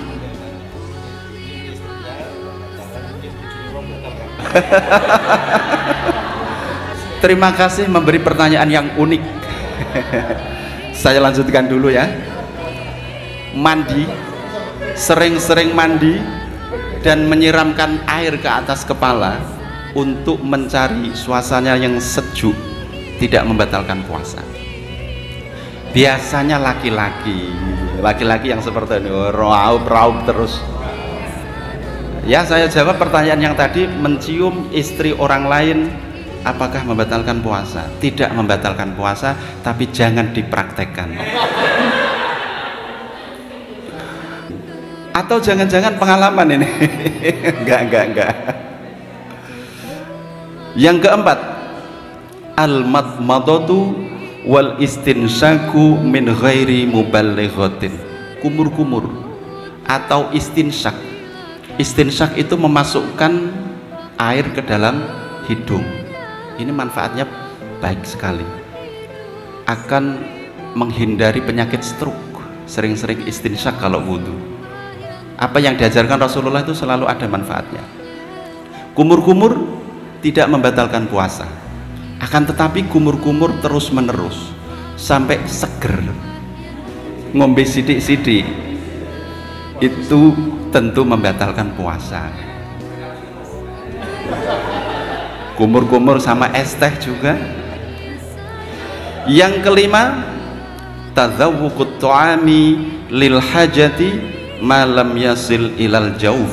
Terima kasih memberi pertanyaan yang unik. Saya lanjutkan dulu ya. Mandi, sering-sering mandi dan menyiramkan air ke atas kepala untuk mencari suasana yang sejuk tidak membatalkan puasa. Biasanya laki-laki yang seperti ini raup terus. Ya, saya jawab pertanyaan yang tadi, mencium istri orang lain apakah membatalkan puasa? Tidak membatalkan puasa, tapi jangan dipraktekkan. Atau jangan-jangan pengalaman ini? Enggak. Yang keempat, al-madmadatu wal istinsyaku min ghairi muballighatin. Kumur-kumur atau istinsyak. Istinsyak itu memasukkan air ke dalam hidung. Ini manfaatnya baik sekali. Akan menghindari penyakit stroke. Sering-sering istinsyak kalau wudhu. Apa yang diajarkan Rasulullah itu selalu ada manfaatnya. Kumur-kumur tidak membatalkan puasa. Akan tetapi kumur-kumur terus menerus sampai seger, ngombe sidik-sidik, itu tentu membatalkan puasa. kumur-kumur sama es teh juga. Yang kelima, tadzawwuqut ta'ami lil hajati ma lam yasil ilal jauf.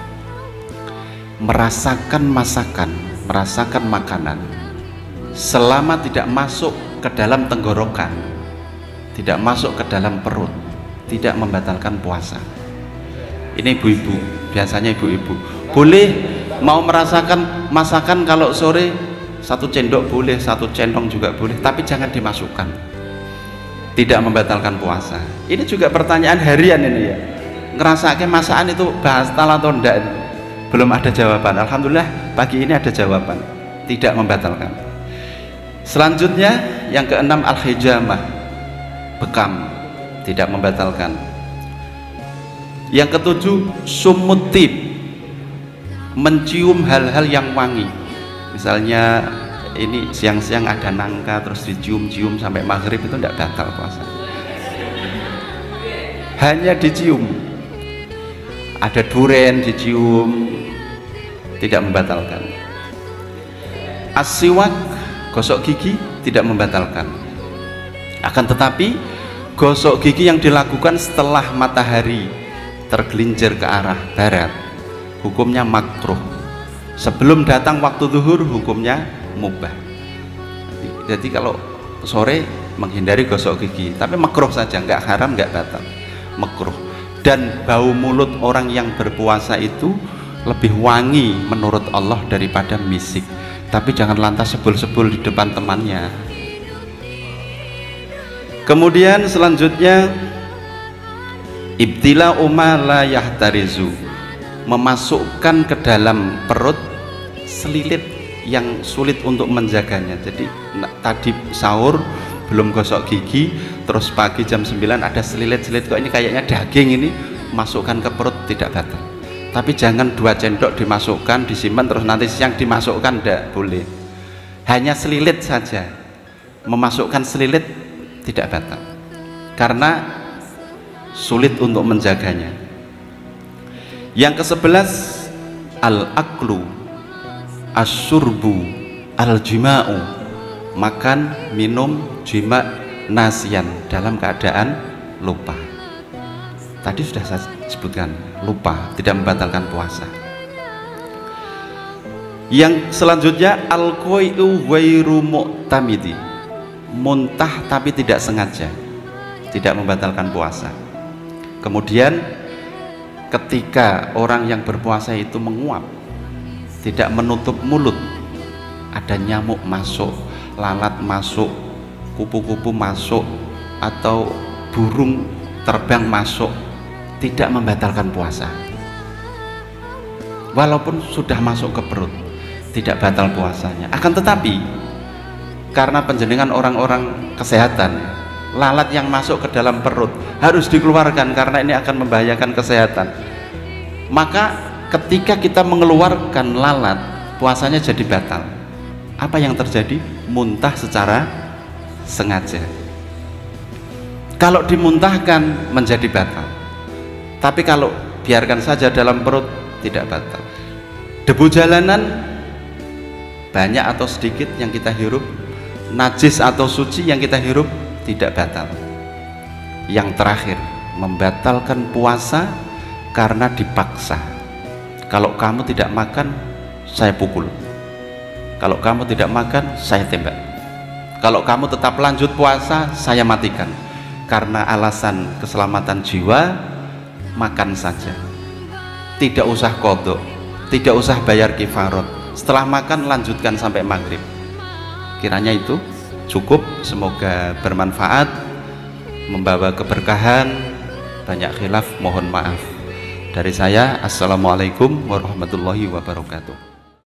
Merasakan masakan, merasakan makanan selama tidak masuk ke dalam tenggorokan, tidak masuk ke dalam perut, tidak membatalkan puasa. Ini ibu-ibu, biasanya ibu-ibu boleh mau merasakan masakan kalau sore 1 cendok boleh, 1 centong juga boleh, tapi jangan dimasukkan, tidak membatalkan puasa. Ini juga pertanyaan harian ini ya, ngerasake masakan itu batal atau enggak, belum ada jawaban. Alhamdulillah pagi ini ada jawaban, tidak membatalkan. Selanjutnya yang keenam, al-hijamah, bekam, tidak membatalkan. Yang ketujuh, sumutib, mencium hal-hal yang wangi. Misalnya ini siang-siang ada nangka terus dicium-cium sampai maghrib, itu tidak batal puasa, hanya dicium. Ada duren dicium, tidak membatalkan. As-siwak, gosok gigi, tidak membatalkan. Akan tetapi gosok gigi yang dilakukan setelah matahari tergelincir ke arah barat hukumnya makruh. Sebelum datang waktu zuhur hukumnya mubah. Jadi kalau sore menghindari gosok gigi, tapi makruh saja, nggak haram, nggak batal, makruh. Dan bau mulut orang yang berpuasa itu lebih wangi menurut Allah daripada misik. Tapi jangan lantas sebul-sebul di depan temannya. Kemudian selanjutnya, ibtila umma la yahtarizu, memasukkan ke dalam perut selilit yang sulit untuk menjaganya. Jadi tadi sahur belum gosok gigi, terus pagi jam 9 ada selilit-selilit, kok ini kayaknya daging, ini masukkan ke perut, tidak batal. Tapi jangan 2 cendok dimasukkan, disimpan, terus nanti siang dimasukkan, tidak boleh. Hanya selilit saja, memasukkan selilit tidak batal, karena sulit untuk menjaganya. Yang ke-11, al-aklu, asyurbu, al-jima'u, makan, minum, jima, nasian, dalam keadaan lupa. Tadi sudah saya sebutkan, lupa tidak membatalkan puasa. Yang selanjutnya, al-qai'u ghairu mu'tamidi, muntah tapi tidak sengaja, tidak membatalkan puasa. Kemudian ketika orang yang berpuasa itu menguap, tidak menutup mulut, ada nyamuk masuk, lalat masuk, kupu-kupu masuk, atau burung terbang masuk, tidak membatalkan puasa. Walaupun sudah masuk ke perut, tidak batal puasanya. Akan tetapi karena penjenengan orang-orang kesehatan, lalat yang masuk ke dalam perut harus dikeluarkan karena ini akan membahayakan kesehatan. Maka ketika kita mengeluarkan lalat, puasanya jadi batal. Apa yang terjadi? Muntah secara sengaja. Kalau dimuntahkan menjadi batal, tapi kalau biarkan saja dalam perut tidak batal. Debu jalanan banyak atau sedikit yang kita hirup, najis atau suci yang kita hirup, tidak batal. Yang terakhir, membatalkan puasa karena dipaksa. Kalau kamu tidak makan, saya pukul. Kalau kamu tidak makan, saya tembak. Kalau kamu tetap lanjut puasa, saya matikan. Karena alasan keselamatan jiwa, makan saja, tidak usah qadha, tidak usah bayar kifarat. Setelah makan lanjutkan sampai maghrib. Kiranya itu cukup, semoga bermanfaat, membawa keberkahan. Banyak khilaf, mohon maaf. Dari saya, assalamualaikum warahmatullahi wabarakatuh.